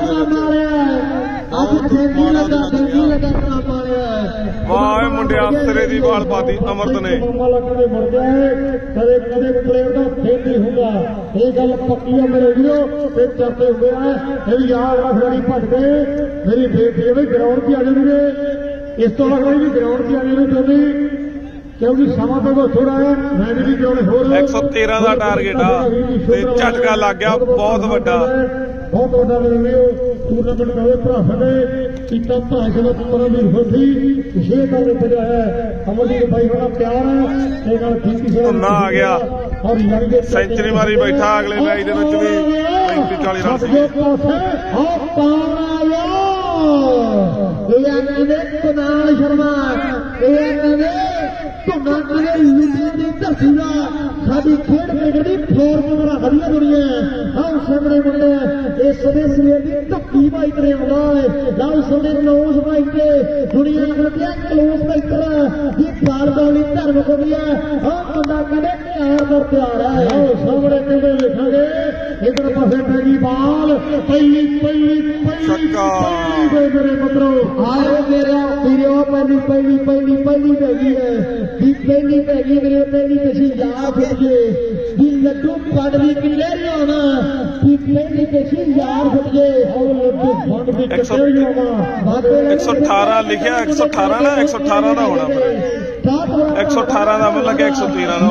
ਵਾਹ ਮੁੰਡਿਆ ਸਿਰੇ ਦੀ ਬਾਲ ਪਾਤੀ ਅਮਰਤ ਨੇ ਕਦੇ ਪਲੇਅਰ ਦਾ ਫੇਰ ਨਹੀਂ ਹੁੰਦਾ ਇਹ ਗੱਲ ਪੱਕੀ ਆ ਮੇਰੇ ਵੀਰੋ ਤੇ ਚਰਚੇ ਹੁੰਦੇ ਆ ਇਹ ਵੀ ਯਾਦ ਰੱਖਣਾ ਨਹੀਂ ਭੱਜ ਗਏ ਮੇਰੀ ਬੇਟੀ ਵੀ ਗਰਾਊਂਡ 'ਤੇ ਆ ਜਾਂਦੇ ਇਸ ਤੋਂ ਲੱਗਦਾ ਵੀ ਗਰਾਊਂਡ 'ਤੇ ਆ ਜਾਣੀ ਚਾਹੁੰਦੀ ਕਿਉਂਕਿ ਸਮਾਂ ਤੋਂ ਥੋੜਾ ਹੈ ਮੈਂ ਵੀ ਗਰਾਊਂਡ ਹੋਰ 113 ਦਾ ਟਾਰਗੇਟ ਆ ਤੇ ਝਟਕਾ ਲੱਗ ਗਿਆ ਬਹੁਤ ਵੱਡਾ ਬਹੁਤ ਵੱਡਾ ਵੀਡੀਓ ਟੂਰਨਾਮੈਂਟ ਹੋਵੇ ਭਰਾ ਸਾਡੇ ਕੀਤਾ ਭਾਸ਼ਾ ਦਾ ਪਰਮਵੀਰ ਹੋਠੀ ਵਿਸ਼ੇਸ਼ ਤੌਰ ਤੇ ਭੇਜਿਆ ਹੈ ਅਮਰਜੀਤ ਭਾਈ ਬੜਾ ਪਿਆਰ ਹੈ ਇਹ ਗੱਲ ਕੀਤੀ ਸਰ ਧੁੰਨਾ ਆ ਗਿਆ ਔਰ ਯੰਗ ਸੈਂਚਰੀ ਮਾਰੀ ਬੈਠਾ ਅਗਲੇ ਮੈਚ ਦੇ ਵਿੱਚ ਵੀ 35-40 ਰਨ ਸੀ ਇਹ ਕਹਿੰਦੇ ਕੁਨਾਲ ਸ਼ਰਮਾ ਇਹ ਕਹਿੰਦੇ ਧੁੰਨਾ ਕਹਿੰਦੇ ਲੁਧਿਆਣੇ ਦੀ ਧਰਤੀ ਦਾ ਸਾਡੀ ਖੇਡ ਕ੍ਰਿਕਟ ਦੀ ਫੋਰਮੂਲਾ ਵਧੀਆ ਦੁਨੀਆ ਆਹ ਸਾਹਮਣੇ ਮੁੰਡੇ ਇਸ ਸਮੇਂ ਸਵੇਰ ਦੀ ਧੱਕੀ ਬਾਈ ਤੇ ਆਉਂਦਾ ਹੈ ਲਾਉ ਸੋਨੇ ਕਲੋਜ਼ ਬਾਈ ਤੇ ਦੁਨੀਆ ਕਰਦੇ ਆ ਕਲੋਜ਼ ਬਾਈਟਰ ਦੀ ਬਾਲ ਬੌਲੀ ਧਰਮ ਹੋ ਗਿਆ ਆਹ ਮੁੰਡਾ ਕਹਿੰਦੇ ਪਿਆਰ ਦਾ ਪਿਆਰ ਹੈ ਆਹ ਸਾਹਮਣੇ ਕਹਿੰਦੇ ਵੇਖਾਂਗੇ ਇਧਰ ਪਾਸੇ ਪੈਗੀ ਬਾਲ ਪਹਿਲੀ ਮੇਰੇ ਮਿੱਤਰੋ ਆਏ ਮੇਰੇ ਵੀਰੋ ਪਹਿਲੀ ਪੈਗੀ ਹੈ ਦੀ ਪਹਿਲੀ ਪੈਗੀ ਮੇਰੇ ਪਹਿਲੀ ਕਸ਼ੀ ਯਾਦ ਫੁੱਟੇ ਦੀ ਲੱਡੂ ਕੱਢ ਵੀ ਕਿੱਲੇ ਲਿਆਉਣਾ ਦੀ ਪਹਿਲੀ ਕਸ਼ੀ ਯਾਰ ਫੁੱਟੇ ਉਹ ਲੱਡੂ ਫੰਡ ਵੀ ਕਿੱਥੇ ਲਿਆਉਣਾ 118 ਲਿਖਿਆ 118 ਨਾ 118 ਦਾ ਹੋਣਾ ਫਿਰ 118 ਦਾ ਮਤਲਬ ਕਿ 113 ਦਾ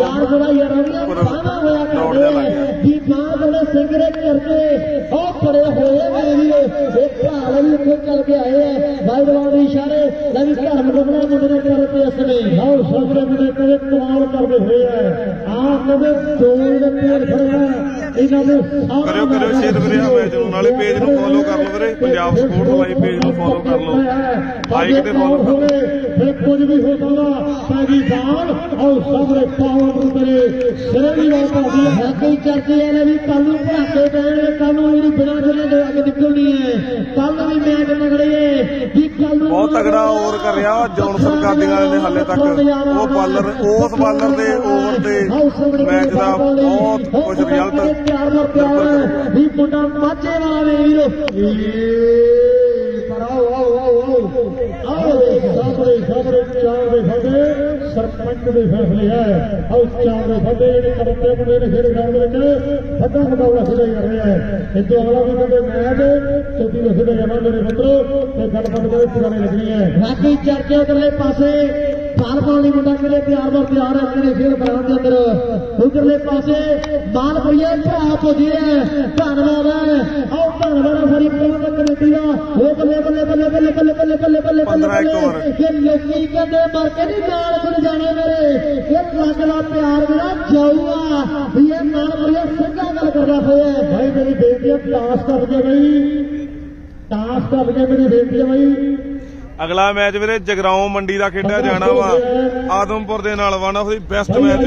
ਦੌੜ ਜਾ ਲੱਗ ਗਿਆ ਦੀ ਮਾਂ ਦੇ ਸਿੰਗਰੇ ਕਰਕੇ ਉਹ ਖੜੇ ਹੋਏ ਮੇਰੇ ਵੀਰੋ ਇਹ ਭਾਲ ਵੀ ਉੱਥੇ ਚੱਲ ਕੇ ਆਏ ਆ ਵਾਈਡਵਾਲ ਦੇ ਇਸ਼ਾਰੇ ਲੈ ਵੀ ਧਰਮ ਰੁਕਣਾ ਮੁੰਡੇ ਨੇ ਕਰ ਤੇ ਅਸਨੇ ਆਓ ਸਾਹਮਣੇ ਮੁੰਡੇ ਕਦੇ ਕਮਾਲ ਕਰਦੇ ਹੋਏ ਆ ਕਦੇ ਦੋਲ ਦੇ ਪੇੜ ਖੜਿਆ ਇਹਨਾਂ ਦੇ ਕਰਿਓ ਸ਼ੇਅਰ ਵੀਰੇ ਮੈਚ ਨੂੰ ਨਾਲੇ ਪੇਜ ਨੂੰ ਫੋਲੋ ਕਰ ਲਓ ਵੀਰੇ ਪੰਜਾਬ ਸਪੋਰਟਸ ਲਾਈਵ ਪੇਜ ਨੂੰ ਫੋਲੋ ਕਰ ਲਓ ਲਾਈਕ ਤੇ ਫੋਲੋ ਕਰ ਲਓ ਫਿਰ ਕੁਝ ਵੀ ਹੋ ਸਕਦਾ ਪੈਗੀ ਬਾਲ ਆਓ ਸਾਹਮਣੇ ਪਾਵਰ ਤੇਰੇ ਸਿਰੇ ਦੀ ਬਾਤ ਆਉਂਦੀ ਹੈ ਕਈ ਚਰਚੇ ਨੇ ਵੀ ਕੱਲ ਨੂੰ ਭੜਾਕੇ ਪੈਣਗੇ ਕੱਲ ਨੂੰ ਜਿਹੜੀ ਬਿਨਾਂ ਚੱਲੇ ਦੇ ਅੱਗੇ ਨਿਕਲਣੀ ਹੈ ਕੱਲ ਵੀ ਮੈਚ ਤਗੜੇ ਵੀ ਕੱਲ ਨੂੰ ਬਹੁਤ ਤਗੜਾ ਓਵਰ ਕਰ ਰਿਹਾ ਜੌਨਸਨ ਕਾਦੀਆਂ ਨੇ ਹਾਲੇ ਤੱਕ ਉਹ ਬਾਲਰ ਉਸ ਬਾਲਰ ਦੇ ਓਵਰ ਦੇ ਮੈਚ ਦਾ ਬਹੁਤ ਕੁਝ ਰਿਜ਼ਲਟ ਵੀ ਮੁੰਡਾ ਮਾਝੇ ਵਾਲੇ ਵੀਰੋ ਪਰ ਆਓ ਸਾਹਮਣੇ ਚਾਰ ਦੇ ਫਾਦੇ ਸਰਪੰਚ ਦੇ ਫੈਸਲੇ ਹੈ ਆਓ ਚਾਰ ਦੇ ਫਾਦੇ ਜਿਹੜੇ ਕਰਤੇ ਮੁੰਡੇ ਨੇ ਖੇਡ ਗਰਾਊਂਡ ਵਿੱਚ ਫੱਟਾ ਮੁਕਾਬਲਾ ਖੇਡਿਆ ਜਾ ਰਿਹਾ ਹੈ ਇਹ ਤੋਂ ਅਗਲਾ ਵੀ ਕਹਿੰਦੇ ਮੈਚ ਚੌਥੀ ਵਸਦੇ ਜਾਣਾ ਮੇਰੇ ਮਿੱਤਰੋ ਤੇ ਗੱਲਬਾਤ ਕਰੇ ਪੁਰਾਣੀ ਲੱਗਣੀ ਹੈ ਬਾਕੀ ਚਰਚੇ ਉਧਰਲੇ ਪਾਸੇ ਬਾਲ ਪਾਉਣ ਲਈ ਮੁੰਡਾ ਕਿਹੜੇ ਪਿਆਰ ਦਾ ਪਿਆਰ ਹੈ ਕਿਹੜੇ ਖੇਡ ਮੈਦਾਨ ਦੇ ਅੰਦਰ ਉਧਰਲੇ ਪਾਸੇ ਬਾਲ ਪਈਏ ਭਰਾ ਪੁੱਜੇ ਧੰਨਵਾਦ ਹੈ ਆਓ ਧੰਨਵਾਦ ਸਾਰੀ ਪ੍ਰਬੰਧਕ ਕਮੇਟੀ ਦਾ ਉਹ ਬੱਲੇ ਕਿ ਲੋਕੀ ਕਹਿੰਦੇ ਮਰ ਕੇ ਨਹੀਂ ਨਾਲ ਖੁੱਲ ਜਾਣੇ ਮੇਰੇ ਇਹ ਲੱਗਦਾ ਪਿਆਰ ਮੇਰਾ ਜਾਊਗਾ ਵੀ ਇਹ ਨਾਲ ਬੜੀਆ ਸਿੱਧਾ ਗੱਲ ਕਰਦਾ ਹੋਇਆ ਭਾਈ ਮੇਰੀ ਬੇਨਤੀ ਹੈ ਟਾਸ ਕਰ ਕੇ ਮੇਰੀ ਬੇਨਤੀ ਹੈ ਭਾਈ ਅਗਲਾ ਮੈਚ ਵੀਰੇ ਜਗਰਾਉਂ ਮੰਡੀ ਦਾ ਖੇਡਿਆ ਜਾਣਾ ਵਾ ਆਦਮਪੁਰ ਦੇ ਨਾਲ one of the best match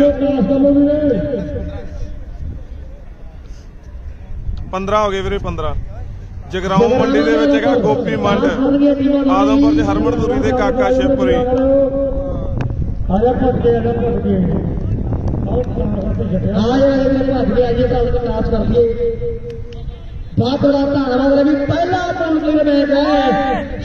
15 ਹੋ ਗਏ ਵੀਰੇ 15 ਜਗਰਾਉਂ ਮੰਡੀ ਦੇ ਵਿੱਚ ਹੈਗਾ ਗੋਪੀ ਮੰਡ ਆਦਮਪੁਰ ਦੇ ਹਰਮਨਪੁਰੀ ਦੇ ਕਾਕਾ ਸ਼ਿਵਪੁਰੀ ਬਹੁਤ ਬੜਾ ਧੰਨਵਾਦ ਵੀ ਪਹਿਲਾ ਪੌਂਟਲੀ ਮੈਚ ਹੈ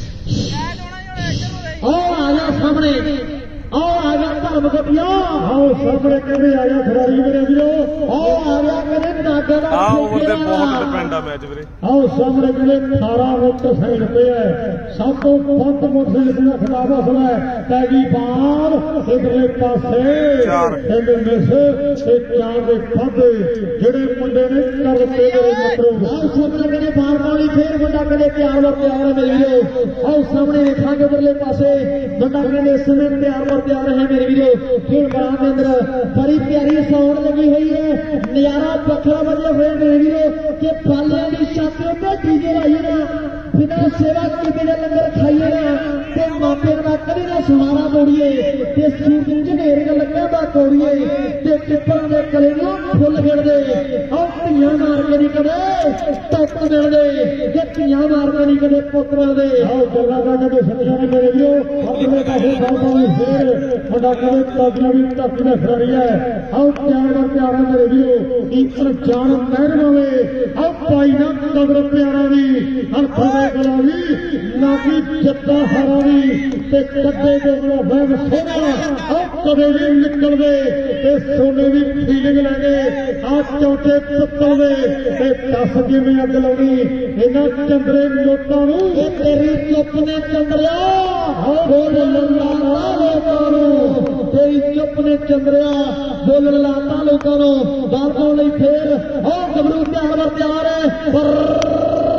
ਆ ਗਿਆ ਸਾਹਮਣੇ ਆ ਗਿਆ ਧਰਮ ਗੱਡੀਆਂ ਆਓ ਸਾਹਮਣੇ ਕਹਿੰਦੇ ਆ ਗਿਆ ਖਿਡਾਰੀ ਮੇਰੇ ਵੀਰੋ ਆ ਗਿਆ ਕਹਿੰਦੇ ਨਾਗਾ ਦਾ ਓਵਰ ਤੇ ਬਹੁਤ ਡਿਪੈਂਡ ਆ ਮੈਚ ਵੀਰੇ ਆਓ ਸਾਹਮਣੇ ਕਹਿੰਦੇ 18 ਰੁੱਟ ਸਾਈਡ ਤੇ ਹੈ ਸਭ ਤੋਂ ਵੱਧ ਮੋਟਰਸਾਈਕਲ ਦਾ ਖਿਲਾਫ ਹਸਲਾ ਹੈ ਪੈਗੀ ਬਾਲ ਇਧਰਲੇ ਪਾਸੇ ਕਹਿੰਦੇ ਮਿਸ ਤੇ ਚਾਰ ਦੇ ਫਾਦੇ ਜਿਹੜੇ ਮੁੰਡੇ ਨੇ ਕਰ ਦਿੱਤੇ ਮੇਰੇ ਮਿੱਤਰੋ ਆਓ ਸਾਹਮਣੇ ਕਹਿੰਦੇ ਬਾਲ ਪਾਲੀ ਫੇਰ ਮੁੰਡਾ ਕਹਿੰਦੇ ਪਿਆਰ ਦਾ ਪਿਆਰ ਹੈ ਮੇਰੇ ਵੀਰੋ ਆਓ ਸਾਹਮਣੇ ਵੇਖਾਂਗੇ ਉਧਰਲੇ ਪਾਸੇ ਮੁੰਡਾ ਕਹਿੰਦੇ ਇਸ ਸਮੇਂ ਪਿਆਰ ਦਾ ਪਿਆਰ ਹੈ ਮੇਰੇ ਵੀਰੋ ਖੇਡ ਮੈਦਾਨ ਦੇ ਅੰਦਰ ਬੜੀ ਪਿਆਰੀ ਸਾਊਂਡ ਲੱਗੀ ਹੋਈ ਹੈ ਨਜ਼ਾਰਾ ਵੱਖਰਾ ਵਧੀਆ ਹੋਇਆ ਮੇਰੇ ਵੀਰੋ ਕਿ ਪਾਲਿਆਂ ਦੀ ਛੱਤ ਉੱਤੇ ਡੀਜੇ ਲਾਈਏ ਨਾ ਬਿਨਾਂ ਸੇਵਾ ਕੀਤੇ ਦਾ ਲੰਗਰ ਖਾਈਏ ਨਾ ਤੇ ਮਾਪੇ ਦਾ ਕਦੇ ਨਾ ਸੁਹਾਰਾ ਤੋੜੀਏ ਤੇ ਸੂਰਜ ਝਨੇਰੇ ਲੱਗਾ ਦਾ ਤੋੜੀਏ ਤੇ ਟਿੱਪਾਂ ਦੇ ਕਲੇ ਨੂੰ ਫੁੱਲ ਖਿੜਦੇ ਆਹ ਧੀਆਂ ਮਾਰ ਕੇ ਨਹੀਂ ਕਦੇ ਟੱਪ ਮਿਲਦੇ ਜੇ ਧੀਆਂ ਮਾਰ ਕੇ ਨਹੀਂ ਕਦੇ ਪੁੱਤ ਮਿਲਦੇ ਆਹ ਗੱਲਾਂ ਕਰਦੇ ਸਮਝਾਉਣੇ ਮੇਰੇ ਵੀਰੋ ਆਪਣੇ ਪਾਸੇ ਬਾਬਾ ਫੇਰ ਵੱਡਾ ਕਦੇ ਤਾਜੀਆਂ ਵੀ ਧਰਤੀ ਦਾ ਖਿਡਾਰੀ ਹੈ ਆਹ ਪਿਆਰ ਦਾ ਪਿਆਰਾ ਮੇਰੇ ਵੀਰੋ ਇਕਰ ਜਾਨ ਮਹਿਰ ਹੋਵੇ ਆਹ ਭਾਈ ਨਾ ਕਦਰ ਪਿਆਰਾ ਵੀ ਹੱਥਾਂ ਦੇ ਗਲਾ ਵੀ ਨਾ ਕਿ ਜੱਤਾ ਹਾਰਾ ਵੀ ਤੇ ਕੱਦੇ ਦੇ ਵਹਿਮ ਸੋਨਾ ਆਹ ਕਦੇ ਵੀ ਨਿਕਲਦੇ ਤੇ ਸੋਨੇ ਦੀ ਫੀਲਿੰਗ ਲੈ ਗਏ ਆਹ ਚੌਥੇ ਪੁੱਤਰ ਪਾਉਂਦੇ ਤੇ ਦੱਸ ਕਿਵੇਂ ਅੱਗ ਲਾਉਣੀ ਇਹਨਾਂ ਚੰਦਰੇ ਨੋਟਾਂ ਨੂੰ ਇਹ ਤੇਰੀ ਚੁੱਪ ਨੇ ਚੰਦਰਿਆ ਬੋਲਣ ਲਾਤਾ ਲੋਕਾਂ ਨੂੰ ਤੇਰੀ ਚੁੱਪ ਨੇ ਚੰਦਰਿਆ ਬੋਲਣ ਲਾਤਾ ਲੋਕਾਂ ਨੂੰ ਗੱਲ ਪਾਉਣ ਲਈ ਫੇਰ ਉਹ ਗੱਭਰੂ ਤਿਆਰ ਹੈ ਪਰ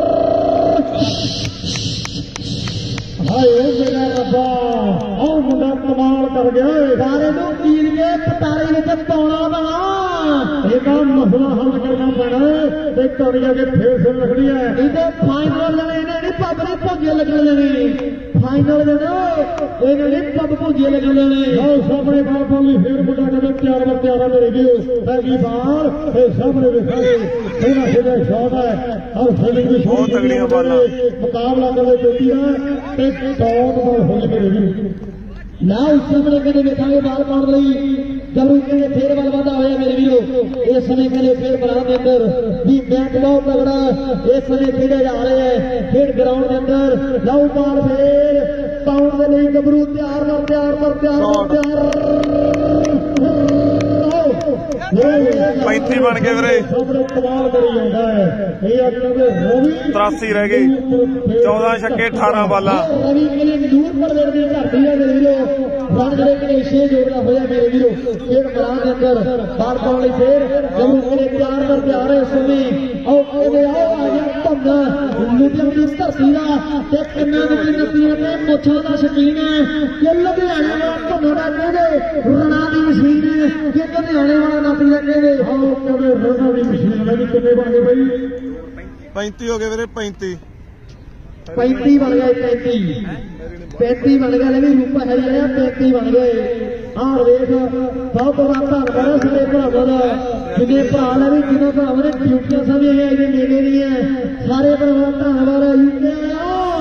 ਹਾਏ ਮੇਰਾ ਰੱਬਾ ਉਹ ਮੁੰਡਾ ਕਮਾਲ ਕਰ ਗਿਆ ਸਾਰੇ ਨੂੰ ਚੀਰ ਕੇ ਪਟਾਰੀ ਵਿੱਚ ਪਾਉਣਾ ਪੈਣਾ ਇਹਦਾ ਮਸਲਾ ਹੱਲ ਕਰਨਾ ਪੈਣਾ ਤੇ ਕੜੀ ਆ ਕੇ ਫੇਰ ਸਿਰ ਲੱਗਣੀ ਹੈ ਇਹਦੇ ਫਾਈਨਲ ਲੈਣੇ ਇਹਨੇ ਨਹੀਂ ਪੱਬ ਨੇ ਭੋਜੇ ਲੱਗਣ ਲੈਣੇ ਫਾਈਨਲ ਦੇ ਇਹਨੇ ਨਹੀਂ ਪੱਬ ਭੋਜੇ ਲੱਗਣ ਲੈਣੇ ਲਓ ਸਾਹਮਣੇ ਬਾਲ ਪਾਉਣ ਲਈ ਫੇਰ ਮੁੰਡਾ ਕਹਿੰਦਾ ਤਿਆਰ ਮੇਰੇ ਵੀਰੋ ਹੈਗੀ ਬਾਲ ਇਹ ਸਾਹਮਣੇ ਵੇਖਾਂਗੇ ਇਹਨਾਂ ਜਿਹੜਾ ਸ਼ਾਟ ਹੈ ਔਰ ਫੀਲਡਿੰਗ ਵੀ ਬਹੁਤ ਤਗੜੀਆਂ ਬਾਲਾਂ ਮੁਕਾਬਲਾ ਕਰਦੇ ਜੋਤੀ ਹੈ ਤੇ ਟੌਪ ਬਾਲ ਹੋਈ ਮੇਰੇ ਵੀਰੋ ਨਾ ਉਸ ਸਮੇਂ ਕਹਿੰਦੇ ਵੇਖਾਂਗੇ ਬਾਲ ਪਾਉਣ ਲਈ ਗੱਭਰੂ ਕਹਿੰਦੇ ਫੇਰ ਵੱਲ ਵਾਧਾ ਹੋਇਆ ਮੇਰੇ ਵੀਰੋ ਇਸ ਸਮੇਂ ਕਹਿੰਦੇ ਫੇਰ ਮੈਦਾਨ ਦੇ ਅੰਦਰ ਵੀ ਮੈਚ ਬਹੁਤ ਤਗੜਾ ਇਸ ਸਮੇਂ ਖੇਡਿਆ ਜਾ ਰਿਹਾ ਹੈ ਖੇਡ ਗਰਾਊਂਡ ਦੇ ਅੰਦਰ ਲਓ ਬਾਲ ਫੇਰ ਪਾਉਣ ਦੇ ਲਈ ਗੱਭਰੂ ਤਿਆਰ 35 ਬਣ ਗਏ ਵੀਰੇ ਕਮਾਲ ਕਰੀ ਜਾਂਦਾ ਹੈ ਇਹ ਕਹਿੰਦੇ ਰਵੀ 83 ਰਹਿ ਗਏ 14 ਛੱਕੇ 18 ਬਾਲਾਂ ਰਵੀ ਕਹਿੰਦੇ ਦੂਰ ਪਰ ਵੇਖਦੀ ਧਰਤੀ ਹੈ ਮੇਰੇ ਵੀਰੋ ਰਣ ਜਿਹੜੇ ਕਿ 6 ਜੋੜਦਾ ਹੋਇਆ ਮੇਰੇ ਵੀਰੋ ਖੇਡ ਮੈਦਾਨ ਦੇ ਅੰਦਰ ਬਾਲ ਪਾਉਣ ਲਈ ਫੇਰ ਗੱਭਰੂ ਕਹਿੰਦੇ ਤਿਆਰ ਹੈ ਇਸ ਸਮੇਂ ਆਓ ਕਹਿੰਦੇ ਆਓ ਆ ਗਿਆ ਧੰਦਾ ਲੁਧਿਆਣਾ ਦੀ ਧਰਤੀ ਦਾ ਤੇ ਕਿੰਨਾ ਦੀ ਨਤੀਜੇ ਤੇ ਮੁੱਛਾਂ ਦਾ ਸ਼ਕੀਨ ਹੈ ਕਿ ਲੁਧਿਆਣੇ ਦਾ ਧੰਦਾ ਕਹਿੰਦੇ ਰਣਾ ਦੀ ਮਸ਼ੀਨ ਹੈ ਕਿ ਲੁਧਿਆਣੇ ਵਾਲਾ ਨਤੀਜਾ ਕਹਿੰਦੇ ਆਓ ਕਹਿੰਦੇ ਰਣਾ ਦੀ ਮਸ਼ੀਨ ਹੈ ਕਿੰਨੇ ਬਣ ਗਏ ਬਈ 35 ਹੋ ਗਏ ਵੀਰੇ 35 ਬਣ ਗਏ 35 ਬਣ ਗਏ ਲੈ ਵੀ ਰੂਪਾ ਹੈ ਰਿਹਾ 35 ਬਣ ਗਏ ਆਹ ਵੇਖ ਬਹੁਤ ਬੜਾ ਧੰਨਵਾਦ ਸਾਡੇ ਭਰਾਵਾਂ ਦਾ ਜਿਹਨੇ ਭਰਾ ਲੈ ਵੀ ਜਿਹਨਾਂ ਭਰਾਵਾਂ ਨੇ ਡਿਊਟੀਆਂ ਸਮੇਂ ਹੈ ਇਹਦੇ ਮੇਲੇ ਨਹੀਂ ਹੈ ਸਾਰੇ ਭਰਾਵਾਂ ਦਾ ਧੰਨਵਾਦ ਹੈ ਯੂਕੇ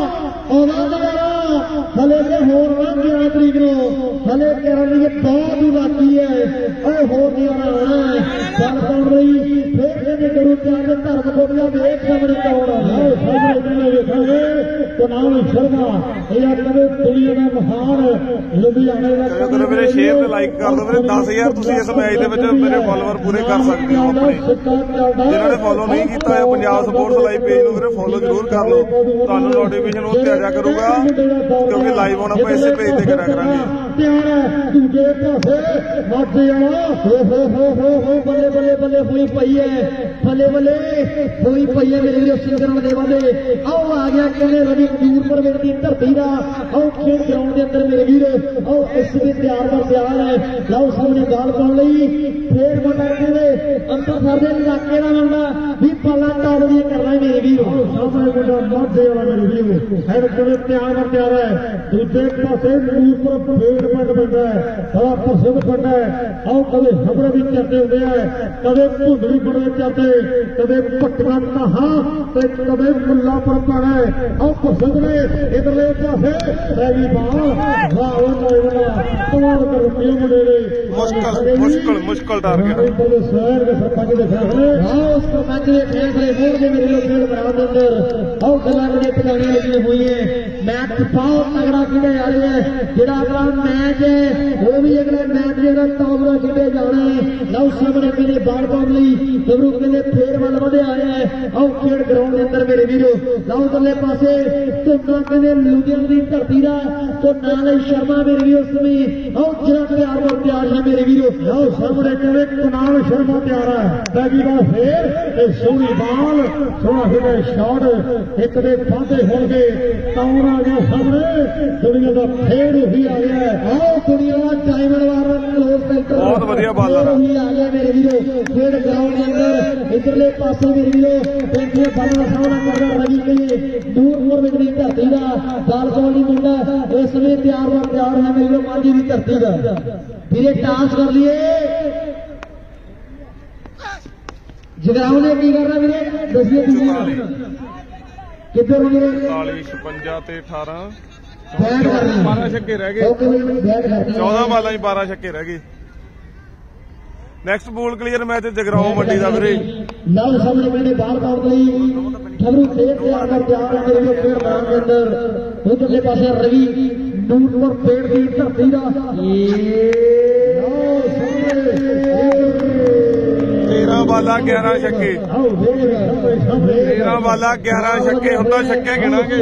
ਆਉਂਦਾ ਹਲੇ ਤੇ ਹੋਰ 11 ਤਰੀਕ ਨੂੰ ਹਲੇ ਕਰਨ ਦੀ ਬਹੁਤ ਹੀ ਬਾਕੀ ਹੈ ਓਏ ਹੋਰ ਨਹੀਂ ਆਉਣਾ ਗੱਲ ਪਾਉਣ ਲਈ ਫੇਰ ਕਹਿੰਦੇ ਗੁਰੂ ਪਿਆਰ ਦੇ ਧਰਮ ਕੋਟੀਆਂ ਵੇਖ ਸਾਹਮਣੇ ਕੌਣ ਆਓ ਸਾਹਮਣੇ ਵੇਖਾਂਗੇ ਕੁਨਾਲ ਸ਼ਰਮਾ ਇਹ ਆਪਣੇ ਦੁਨੀਆ ਦਾ ਮਹਾਨ ਲੁਧਿਆਣੇ ਦਾ ਚਲੋ ਵੀਰੇ ਸ਼ੇਅਰ ਤੇ ਲਾਈਕ ਕਰ ਦਿਓ ਵੀਰੇ 10000 ਤੁਸੀਂ ਇਸ ਮੈਚ ਦੇ ਵਿੱਚ ਮੇਰੇ ਫਾਲੋਅਰ ਪੂਰੇ ਕਰ ਸਕਦੇ ਹੋ ਆਪਣੇ ਜਿਨ੍ਹਾਂ ਨੇ ਫਾਲੋ ਨਹੀਂ ਕੀਤਾ ਹੈ ਪੰਜਾਬ ਸਪੋਰਟਸ ਲਾਈਵ ਪੇਜ ਨੂੰ ਵੀਰੇ ਫਾਲੋ ਜ਼ਰੂਰ ਕਰ ਲਓ ਤੁਹਾਨੂੰ ਨੋਟੀਫਿਕੇਸ਼ਨ ਉੱਤੇ ਆ ਜਾ ਕਰੂਗਾ ਕਿਉਂਕਿ ਲਾਈਵ ਹੁਣ ਆਪਾਂ ਇਸੇ ਪੇਜ ਤੇ ਕਰਿਆ ਕਰਾਂਗੇ ਦੂਜੇ ਪਾਸੇ ਮਾਝੇ ਵਾਲਾ ਹੋ ਬੱਲੇ ਹੋਈ ਪਈ ਹੈ ਬੱਲੇ ਹੋਈ ਪਈ ਹੈ ਮੇਰੇ ਵੀਰੋ ਸਿੰਗਰਾਂ ਦੇ ਵਾਲੇ ਆਓ ਆ ਗਿਆ ਕਹਿੰਦੇ ਰਵੀ ਖਜੂਰਪੁਰ ਮੇਰੇ ਦੀ ਧਰਤੀ ਦਾ ਆਓ ਖੇਡ ਗਰਾਊਂਡ ਦੇ ਅੰਦਰ ਮੇਰੇ ਵੀਰ ਆਓ ਇਸ ਵੀ ਤਿਆਰ ਹੈ ਲਓ ਸਾਹਮਣੇ ਗਾਲ ਪਾਉਣ ਲਈ ਫੇਰ ਮੁੰਡਾ ਕਹਿੰਦੇ ਅੰਮ੍ਰਿਤਸਰ ਦੇ ਇਲਾਕੇ ਦਾ ਮੁੰਡਾ ਵੀ ਪਾਲਾ ਟਾਪ ਦੀ ਕਰਨਾ ਮੇਰੇ ਵੀਰ ਸਾਹਮਣੇ ਮੁੰਡਾ ਮਾਝੇ ਵਾਲਾ ਮੇਰੇ ਵੀਰ ਹੈ ਕਹਿੰਦੇ ਤਿਆਰ ਹੈ ਦੂਜੇ ਪਾਸੇ ਖਜੂਰਪੁਰ ਫੇਰ ਪਿੰਡ ਪੈਂਦਾ ਹੈ ਬੜਾ ਪ੍ਰਸਿੱਧ ਪਿੰਡ ਹੈ ਆਓ ਕਦੇ ਹਬੜੇ ਵੀ ਚਰਚੇ ਹੁੰਦੇ ਆ ਕਦੇ ਭੁੰਦੜੀ ਬੜੇ ਚਰਚੇ ਕਦੇ ਭੱਟਾ ਕਹਾ ਤੇ ਕਦੇ ਮੁੱਲਾਪੁਰ ਪੜਾ ਆਓ ਪ੍ਰਸਿੱਧ ਨੇ ਇਧਰਲੇ ਪਾਸੇ ਰੈਲੀ ਬਾਲ ਵਾਹ ਉਹ ਕਮਾਲ ਕਰ ਦਿੱਤੀ ਮੁੰਡੇ ਨੇ ਮੁਸ਼ਕਲ ਟਾਰਗੇਟ ਸ਼ਹਿਰ ਦੇ ਸਰਪੰਚ ਦੇ ਫੈਸਲੇ ਆਓ ਸਰਪੰਚ ਦੇ ਫੈਸਲੇ ਹੋਰ ਦੇ ਮੇਰੇ ਲੋਕ ਖੇਡ ਮੈਦਾਨ ਦੇ ਅੰਦਰ ਆਓ ਗੱਲਾਂ ਦੇ ਟਿਕਾਣੀਆਂ ਲੱਗੀਆਂ ਹੋਈਆਂ ਮੈਚ ਬਹੁਤ ਤਗੜਾ ਖੇਡਿਆ ਜਾ ਰਿਹਾ ਹੈ ਜਿਹੜਾ ਅਗਲਾ ਮੈਚ ਹੈ ਉਹ ਵੀ ਅਗਲਾ ਮੈਚ ਜਿਹੜਾ ਟੌਪ ਦਾ ਖੇਡਿਆ ਜਾਣਾ ਹੈ ਲਓ ਸਾਹਮਣੇ ਮੇਰੇ ਬਾਲ ਪਾਉਣ ਲਈ ਗੱਭਰੂ ਕਹਿੰਦੇ ਫੇਰ ਵੱਲ ਵਧਿਆ ਆਇਆ ਹੈ ਆਓ ਖੇਡ ਗਰਾਊਂਡ ਦੇ ਅੰਦਰ ਮੇਰੇ ਵੀਰੋ ਲਓ ਉਧਰਲੇ ਪਾਸੇ ਧੁੰਨਾ ਕਹਿੰਦੇ ਲੁਧਿਆਣਾ ਦੀ ਧਰਤੀ ਦਾ ਤੋਂ ਨਾਲ ਸ਼ਰਮਾ ਮੇਰੇ ਵੀਰੋ ਸਮੇਂ ਆਓ ਜਿਹੜਾ ਤਿਆਰ ਹੈ ਮੇਰੇ ਵੀਰੋ ਲਓ ਸਾਹਮਣੇ ਕਹਿੰਦੇ ਕੁਨਾਲ ਸ਼ਰਮਾ ਤਿਆਰ ਹੈ ਬੈਗੀ ਦਾ ਫੇਰ ਤੇ ਸੋਹਣੀ ਬਾਲ ਸੋਹਣਾ ਹੋਇਆ ਸ਼ਾਟ ਇੱਕ ਦੇ ਫਾਂਦੇ ਹੋਣਗੇ ਕੌਣ ਆ ਗਿਆ ਸਾਹਮਣੇ ਦੁਨੀਆ ਦਾ ਫੇਰ ਹੀ ਆ ਗਿਆ ਆਓ ਦੁਨੀਆ ਦਾ ਡਾਇਮੰਡ ਵਾਰ ਕਲੋਜ਼ ਸੈਂਟਰ ਬਹੁਤ ਵਧੀਆ ਬਾਲ ਹੀ ਆ ਗਿਆ ਮੇਰੇ ਵੀਰੋ ਖੇਡ ਗਰਾਊਂਡ ਦੇ ਅੰਦਰ ਇਧਰਲੇ ਪਾਸੇ ਮੇਰੇ ਵੀਰੋ ਦੇਖੀਏ ਬਾਲਾਂ ਦਾ ਸਾਹਮਣਾ ਕਰਦਾ ਰਵੀ ਕਹੀਏ ਦੂਰ ਵਿੱਚ ਦੀ ਧਰਤੀ ਦਾ ਬਾਲ ਪਾਉਣ ਦੀ ਮੁੰਡਾ ਇਸ ਸਮੇਂ ਤਿਆਰ ਹੈ ਮੇਰੇ ਵੀਰੋ ਮਾਝੇ ਦੀ ਧਰਤੀ ਦਾ ਵੀਰੇ ਟਾਸ ਕਰ ਲਈਏ ਜਗਰਾਉਂ ਨੇ ਕੀ ਕਰਨਾ ਵੀਰੇ ਦੱਸਿਓ ਤੁਸੀਂ ਕਿੱਧਰ ਵੀਰੇ 40 56 ਤੇ 18 ਬੈਟ ਕਰਨੀ 12 ਛੱਕੇ ਰਹਿ ਗਏ ਓਕੇ ਬੈਟ ਕਰਨੀ 14 ਬਾਲਾਂ 'ਚ 12 ਛੱਕੇ ਰਹਿ ਗਏ ਨੈਕਸਟ ਬੋਲ ਕਲੀਅਰ ਮੈਚ ਜਗਰਾਉਂ ਮੰਡੀ ਦਾ ਵੀਰੇ ਨਾਲ ਸਾਹਮਣੇ ਕਹਿੰਦੇ ਬਾਲ ਪਾਉਣ ਲਈ ਗੱਭਰੂ ਫੇਰ ਤਿਆਰ ਹੈ ਮੇਰੇ ਵੀਰੋ ਖੇਡ ਮੈਦਾਨ ਦੇ ਅੰਦਰ ਉਧਰਲੇ ਪਾਸੇ ਰਵੀ ਨੂਰਪੁਰ ਪੇੜ ਦੀ ਧਰਤੀ ਦਾ 13 13 ਬਾਲਾਂ 11 ਛੱਕੇ 13 ਬਾਲਾਂ 11 ਛੱਕੇ ਹੁੰਦਾ ਛੱਕੇ ਗਿਣਾਂਗੇ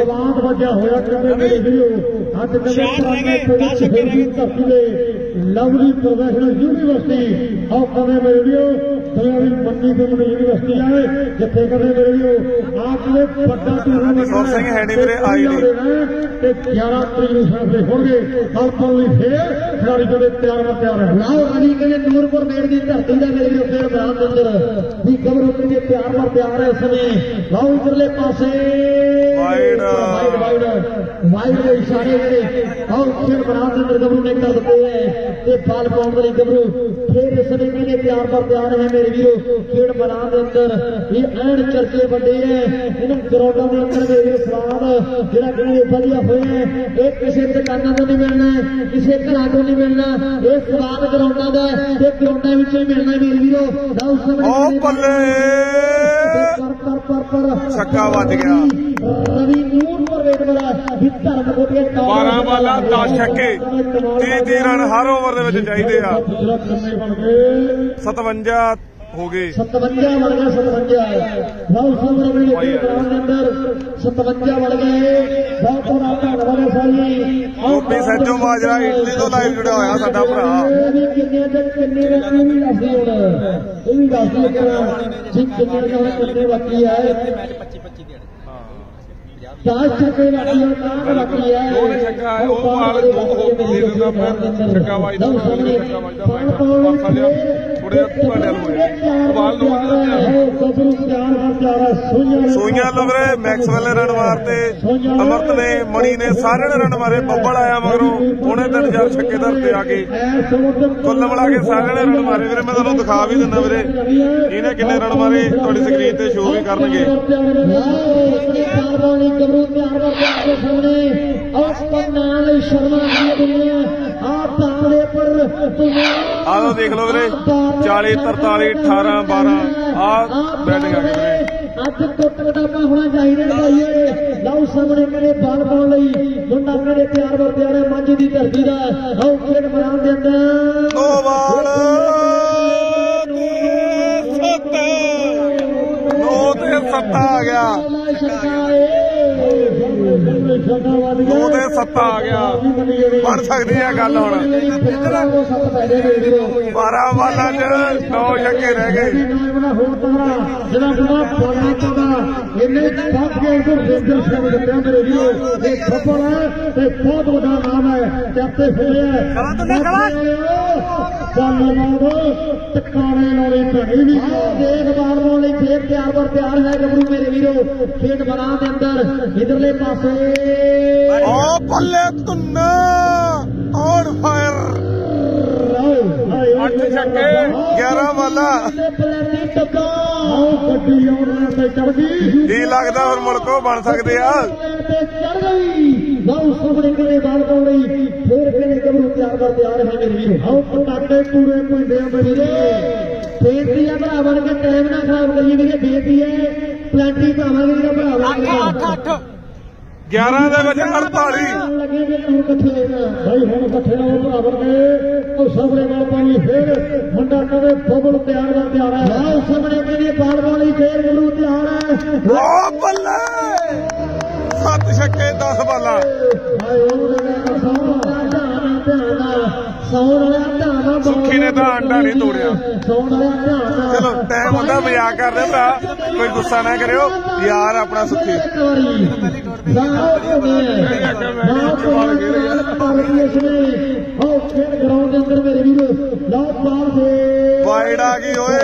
ਲਵਲੀ ਪ੍ਰੋਫੈਸ਼ਨਲ ਯੂਨੀਵਰਸਿਟੀ ਆਓ ਕਦੇ ਮੇਰੇ ਵੀਡੀਓ ਦਰਿਆਵੀ ਮੰਡੀ ਤੋਂ ਯੂਨੀਵਰਸਿਟੀ ਆਏ ਜਿੱਥੇ ਕਦੇ ਮੇਰੇ ਵੀਡੀਓ ਆਪ ਦੇ ਵੱਡਾ ਟੂਰਨਾਮੈਂਟ ਸੁਰ ਸਿੰਘ ਹੈ ਨਹੀਂ ਵੀਰੇ ਆਈ ਨਹੀਂ ਤੇ 11 ਤਰੀਕ ਨੂੰ ਫੈਸਲੇ ਹੋਣਗੇ ਹਲਪਲ ਲਈ ਫੇਰ ਖਿਡਾਰੀ ਜਿਹੜੇ ਤਿਆਰ ਹੈ ਲਾਓ ਅਲੀ ਕਹਿੰਦੇ ਨੂਰਪੁਰ ਮੇੜ ਦੀ ਧਰਤੀ ਦਾ ਮੇਰੇ ਵੀਡੀਓ ਫੇਰ ਮੈਦਾਨ ਦੇ ਅੰਦਰ ਵੀ ਗੱਭਰੂ ਕਹਿੰਦੇ ਤਿਆਰ ਹੈ ਇਸ ਸਮੇਂ ਲਾਓ ਇਧਰਲੇ ਪਾਸੇ ਵਾਈਡ ਦੇ ਇਸ਼ਾਰੇ ਜਿਹੜੇ ਆਓ ਖੇਡ ਮੈਦਾਨ ਦੇ ਅੰਦਰ ਗੱਭਰੂ ਨੇ ਕਰ ਦਿੱਤੇ ਹੈ ਤੇ ਬਾਲ ਪਾਉਣ ਵਾਲੀ ਗੱਭਰੂ ਫੇਰ ਇਸ ਸਮੇਂ ਕਹਿੰਦੇ ਤਿਆਰ ਹੈ ਮੇਰੇ ਵੀਰੋ ਖੇਡ ਮੈਦਾਨ ਦੇ ਅੰਦਰ ਇਹ ਐਨ ਚਰਚੇ ਵੱਡੇ ਹੈ ਇਹਨਾਂ ਗਰਾਊਂਡਾਂ ਦੇ ਅੰਦਰ ਮੇਰੇ ਸਵਾਦ ਜਿਹੜਾ ਕਹਿੰਦੇ ਵਧੀਆ ਹੋਇਆ ਇਹ ਕਿਸੇ ਦੁਕਾਨਾਂ ਤੋਂ ਨਹੀਂ ਮਿਲਣਾ ਕਿਸੇ ਘਰਾਂ ਤੋਂ ਨਹੀਂ ਮਿਲਣਾ ਇਹ ਸਵਾਦ ਗਰਾਊਂਡਾਂ ਦਾ ਤੇ ਗਰਾਊਂਡਾਂ ਵਿੱਚੋਂ ਹੀ ਮਿਲਣਾ ਮੇਰੇ ਵੀਰੋ ਲਓ ਉਹ ਬੱਲੇ ਛੱਕਾ ਵੱਜ ਗਿਆ ਰਵੀ ਨੂਰਪੁਰ ਵੇਟ ਵਾਲਾ ਵੀ ਧਰਮ ਕੋਟੀਆਂ 12 ਬਾਲਾਂ 10 ਛੱਕੇ 30 ਰਨ ਹਰ ਓਵਰ ਦੇ ਵਿੱਚ ਚਾਹੀਦੇ ਆ 57 ਹੋ ਗਏ 57 ਬਣ ਗਿਆ 57 ਲਓ ਸਾਹਮਣੇ ਦੇ ਅੰਦਰ 57 ਬਣ ਗਏ ਬਹੁਤ ਬਹੁਤ ਧੰਨਵਾਦ ਸਾਜੀ ਗੋਪੀ ਸੈਜੋ ਮਾਜਰਾ ਇਟਲੀ ਤੋਂ ਲਾਈਵ ਜੁੜਿਆ ਹੋਇਆ ਸਾਡਾ ਭਰਾ ਕਿੰਨੇ ਰਨ ਵੀ ਦੱਸਦੀ ਹੁਣ ਇਹ ਵੀ ਦੱਸਦੀ ਜੀ ਕਿੰਨੇ ਬਾਕੀ ਹੈ 10 ਛੱਕੇ ਬਾਕੀ ਹੈ ਉਹ ਛੱਕਾ ਹੈ ਉਹ ਬਾਲ ਦੋ ਹੋ ਦੇ ਦਿੰਦਾ ਫਿਰ ਛੱਕਾ ਵੱਜਦਾ ਥੋੜੇ ਤੁਹਾਡੇ ਹੋ ਜਾਏ ਬਾਲ ਨੂੰ ਸੋਈਆਂ ਲਵਰੇ ਮੈਕਸਵੈਲ ਨੇ ਰਨ ਮਾਰਤੇ ਅਮਰਤ ਨੇ ਮਣੀ ਨੇ ਸਾਰਿਆਂ ਨੇ ਰਨ ਮਾਰੇ ਬੱਬਲ ਆਇਆ ਮਗਰੋਂ ਉਹਨੇ 3000 ਛੱਕੇ ਧਰਤੇ ਆ ਕੇ ਕੁੱਲ ਮਿਲਾ ਕੇ ਸਾਰਿਆਂ ਨੇ ਰਨ ਮਾਰੇ ਵੀਰੇ ਮੈਂ ਤੁਹਾਨੂੰ ਦਿਖਾ ਵੀ ਦਿੰਦਾ ਵੀਰੇ ਇਹਨੇ ਕਿੰਨੇ ਰਨ ਮਾਰੇ ਤੁਹਾਡੀ ਸਕਰੀਨ ਤੇ ਸ਼ੋਅ ਵੀ ਕਰਨਗੇ ਗੱਭਰੂ ਤਿਆਰ ਕਰਕੇ ਸਾਹਮਣੇ ਉਸ ਨਾਲ ਸ਼ਰਮਾ ਦੀ ਦੁਨੀਆ ਆਪ ਤਾਲੇ ਪਰ ਆਹ ਦੇਖ ਲਓ ਵੀਰੇ 40 43 18 12 ਆਹ ਬੈਟਿੰਗ ਆ ਗਈ ਵੀਰੇ ਅੱਜ ਟੁੱਟ ਕਟਾਪਾ ਹੋਣਾ ਚਾਹੀਦਾ ਭਾਈਏ ਲਓ ਸਾਹਮਣੇ ਮੇਰੇ ਬਾਲ ਪਾਉਣ ਲਈ ਮੁੰਡਾ ਮੇਰੇ ਤਿਆਰ ਹੈ ਮੰਝ ਦੀ ਧਰਤੀ ਦਾ ਆਓ ਖੇਡ ਮੈਦਾਨ ਦੇ ਅੰਦਰ ਦੋ ਬਾਲ 9 ਤੇ 7 ਆ ਗਿਆ 9 ਤੇ 7 ਆ ਗਿਆ ਬਣ ਸਕਦੀ ਹੈ ਗੱਲ ਹੁਣ 12 ਬਾਲਾਂ ਚ 9 ਛੱਕੇ ਰਹਿ ਗਏ ਜਿਹੜਾ ਬੜਾ ਬੋਲਣਾ ਚਾਹੁੰਦਾ ਇਹਨੇ 10 ਗੇਮ ਤੋਂ ਰੇਂਜਰ ਸਿੰਘ ਦਿੱਤੇ ਮੇਰੇ ਵੀਰੋ ਇਹ ਖੱਬਲ ਹੈ ਤੇ ਬਹੁਤ ਵੱਡਾ ਨਾਮ ਹੈ ਚਾਤੇ ਹੋਇਆ ਟਿਕਾਣੇ ਲਾਉਣੀ ਧਣੀ ਵੀ ਦੇਖਭਾਲ ਲਾਉਣ ਲਈ ਖੇਡ ਤਿਆਰ ਹੈ ਗੱਭਰੂ ਮੇਰੇ ਵੀਰੋ ਖੇਡ ਮੈਦਾਨ ਦੇ ਅੰਦਰ ਇਧਰਲੇ ਪਾਸੇ ਓ ਬੱਲੇ ਤੁੰਨਾ ਔਨ ਫਾਇਰ 8 ਛੱਕੇ 11 ਬਾਲਾਂ ਕੀ ਲੱਗਦਾ ਹੋਰ ਮੁਲਕੋ ਬਣ ਸਕਦੇ ਆ ਲਓ ਸਾਹਮਣੇ ਕਿਹੜੇ ਬਾਲ ਪਾਉਣ ਲਈ ਫੇਰ ਕਿਹੜੇ ਗੱਭਰੂ ਤਿਆਰ ਹੈ ਮੇਰੇ ਵੀਰੋ ਆਓ ਪਟਾਕੇ ਪੂਰੇ ਪਿੰਡੇ ਆ ਮੇਰੇ ਬੇਨਤੀ ਆ ਭਰਾਵਾਂ ਨੇ ਟਾਈਮ ਨਾ ਖਰਾਬ ਕਰੀਏ ਵੀਰੇ ਬੇਨਤੀ ਹੈ ਪਲੈਂਟੀ ਭਾਵਾਂਗੇ ਵੀਰੇ ਭਰਾਵਾਂ 11 ਦੇ ਵਿੱਚ 48 ਲੱਗੇ ਜੇ ਹੁਣ ਇਕੱਠੇ ਭਾਈ ਹੁਣ ਇਕੱਠੇ ਹੋ ਭਰਾਵਾਂ ਨੇ ਉਹ ਸਾਹਮਣੇ ਬਾਲ ਪਾਣੀ ਫੇਰ ਮੁੰਡਾ ਕਹਿੰਦੇ ਬਬਲ ਤਿਆਰ ਹੈ ਆਓ ਸਾਹਮਣੇ ਕਹਿੰਦੇ ਬਾਲ ਪਾਣੀ ਫੇਰ ਗੱਭਰੂ ਤਿਆਰ ਹੈ ਓ ਬੱਲੇ 7 ਛੱਕੇ 10 ਬਾਲਾਂ ਸੁੱਖੀ ਨੇ ਤਾਂ ਅੰਡਾ ਨਹੀਂ ਤੋੜਿਆ ਚਲੋ ਟਾਈਮ ਹੁੰਦਾ ਮਜ਼ਾਕ ਕਰਦੇ ਭਰਾ ਕੋਈ ਗੁੱਸਾ ਨਾ ਕਰਿਓ ਯਾਰ ਆਪਣਾ ਸੁੱਖੀ ਗਰਾਊਂਡ ਦੇ ਅੰਦਰ ਮੇਰੇ ਵੀਰੋ ਲਾਭ ਬਾਲ ਦੇ ਵਾਈਡ ਆ ਗਈ ਓਏ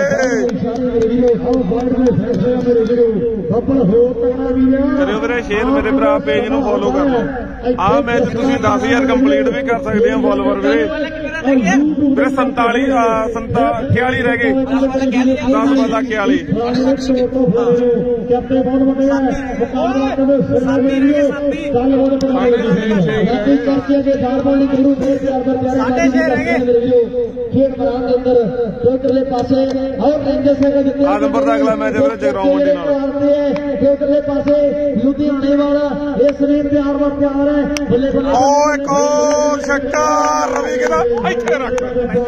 ਕਰਿਓ ਵੀਰੇ ਸ਼ੇਅਰ ਮੇਰੇ ਭਰਾ ਪੇਜ ਨੂੰ ਫੋਲੋ ਕਰ ਲਓ ਆਹ ਮੈਚ ਤੁਸੀਂ 10,000 ਕੰਪਲੀਟ ਵੀ ਕਰ ਸਕਦੇ ਆ ਫੋਲੋਵਰ ਵੀਰੇ 47 41 ਰਹਿ ਗਏ 10 ਬਾਲਾਂ 41 ਆਦਮਪੁਰ ਦਾ ਅਗਲਾ ਮੈਚ ਵੀਰੇ ਜਗਰਾਉਂ ਮੰਡੀ ਨਾਲ ਪਾਸੇ ਲੁਧਿਆਣੇ ਵਾਲਾ ਇਸ ਨੇ ਪਿਆਰ ਹੈ ਬੱਲੇ ਬੱਲੇ ਓ ਇੱਕ ਛੱਕਾ ਰਵੀ ਕਹਿੰਦਾ ਇੱਥੇ ਰੱਖ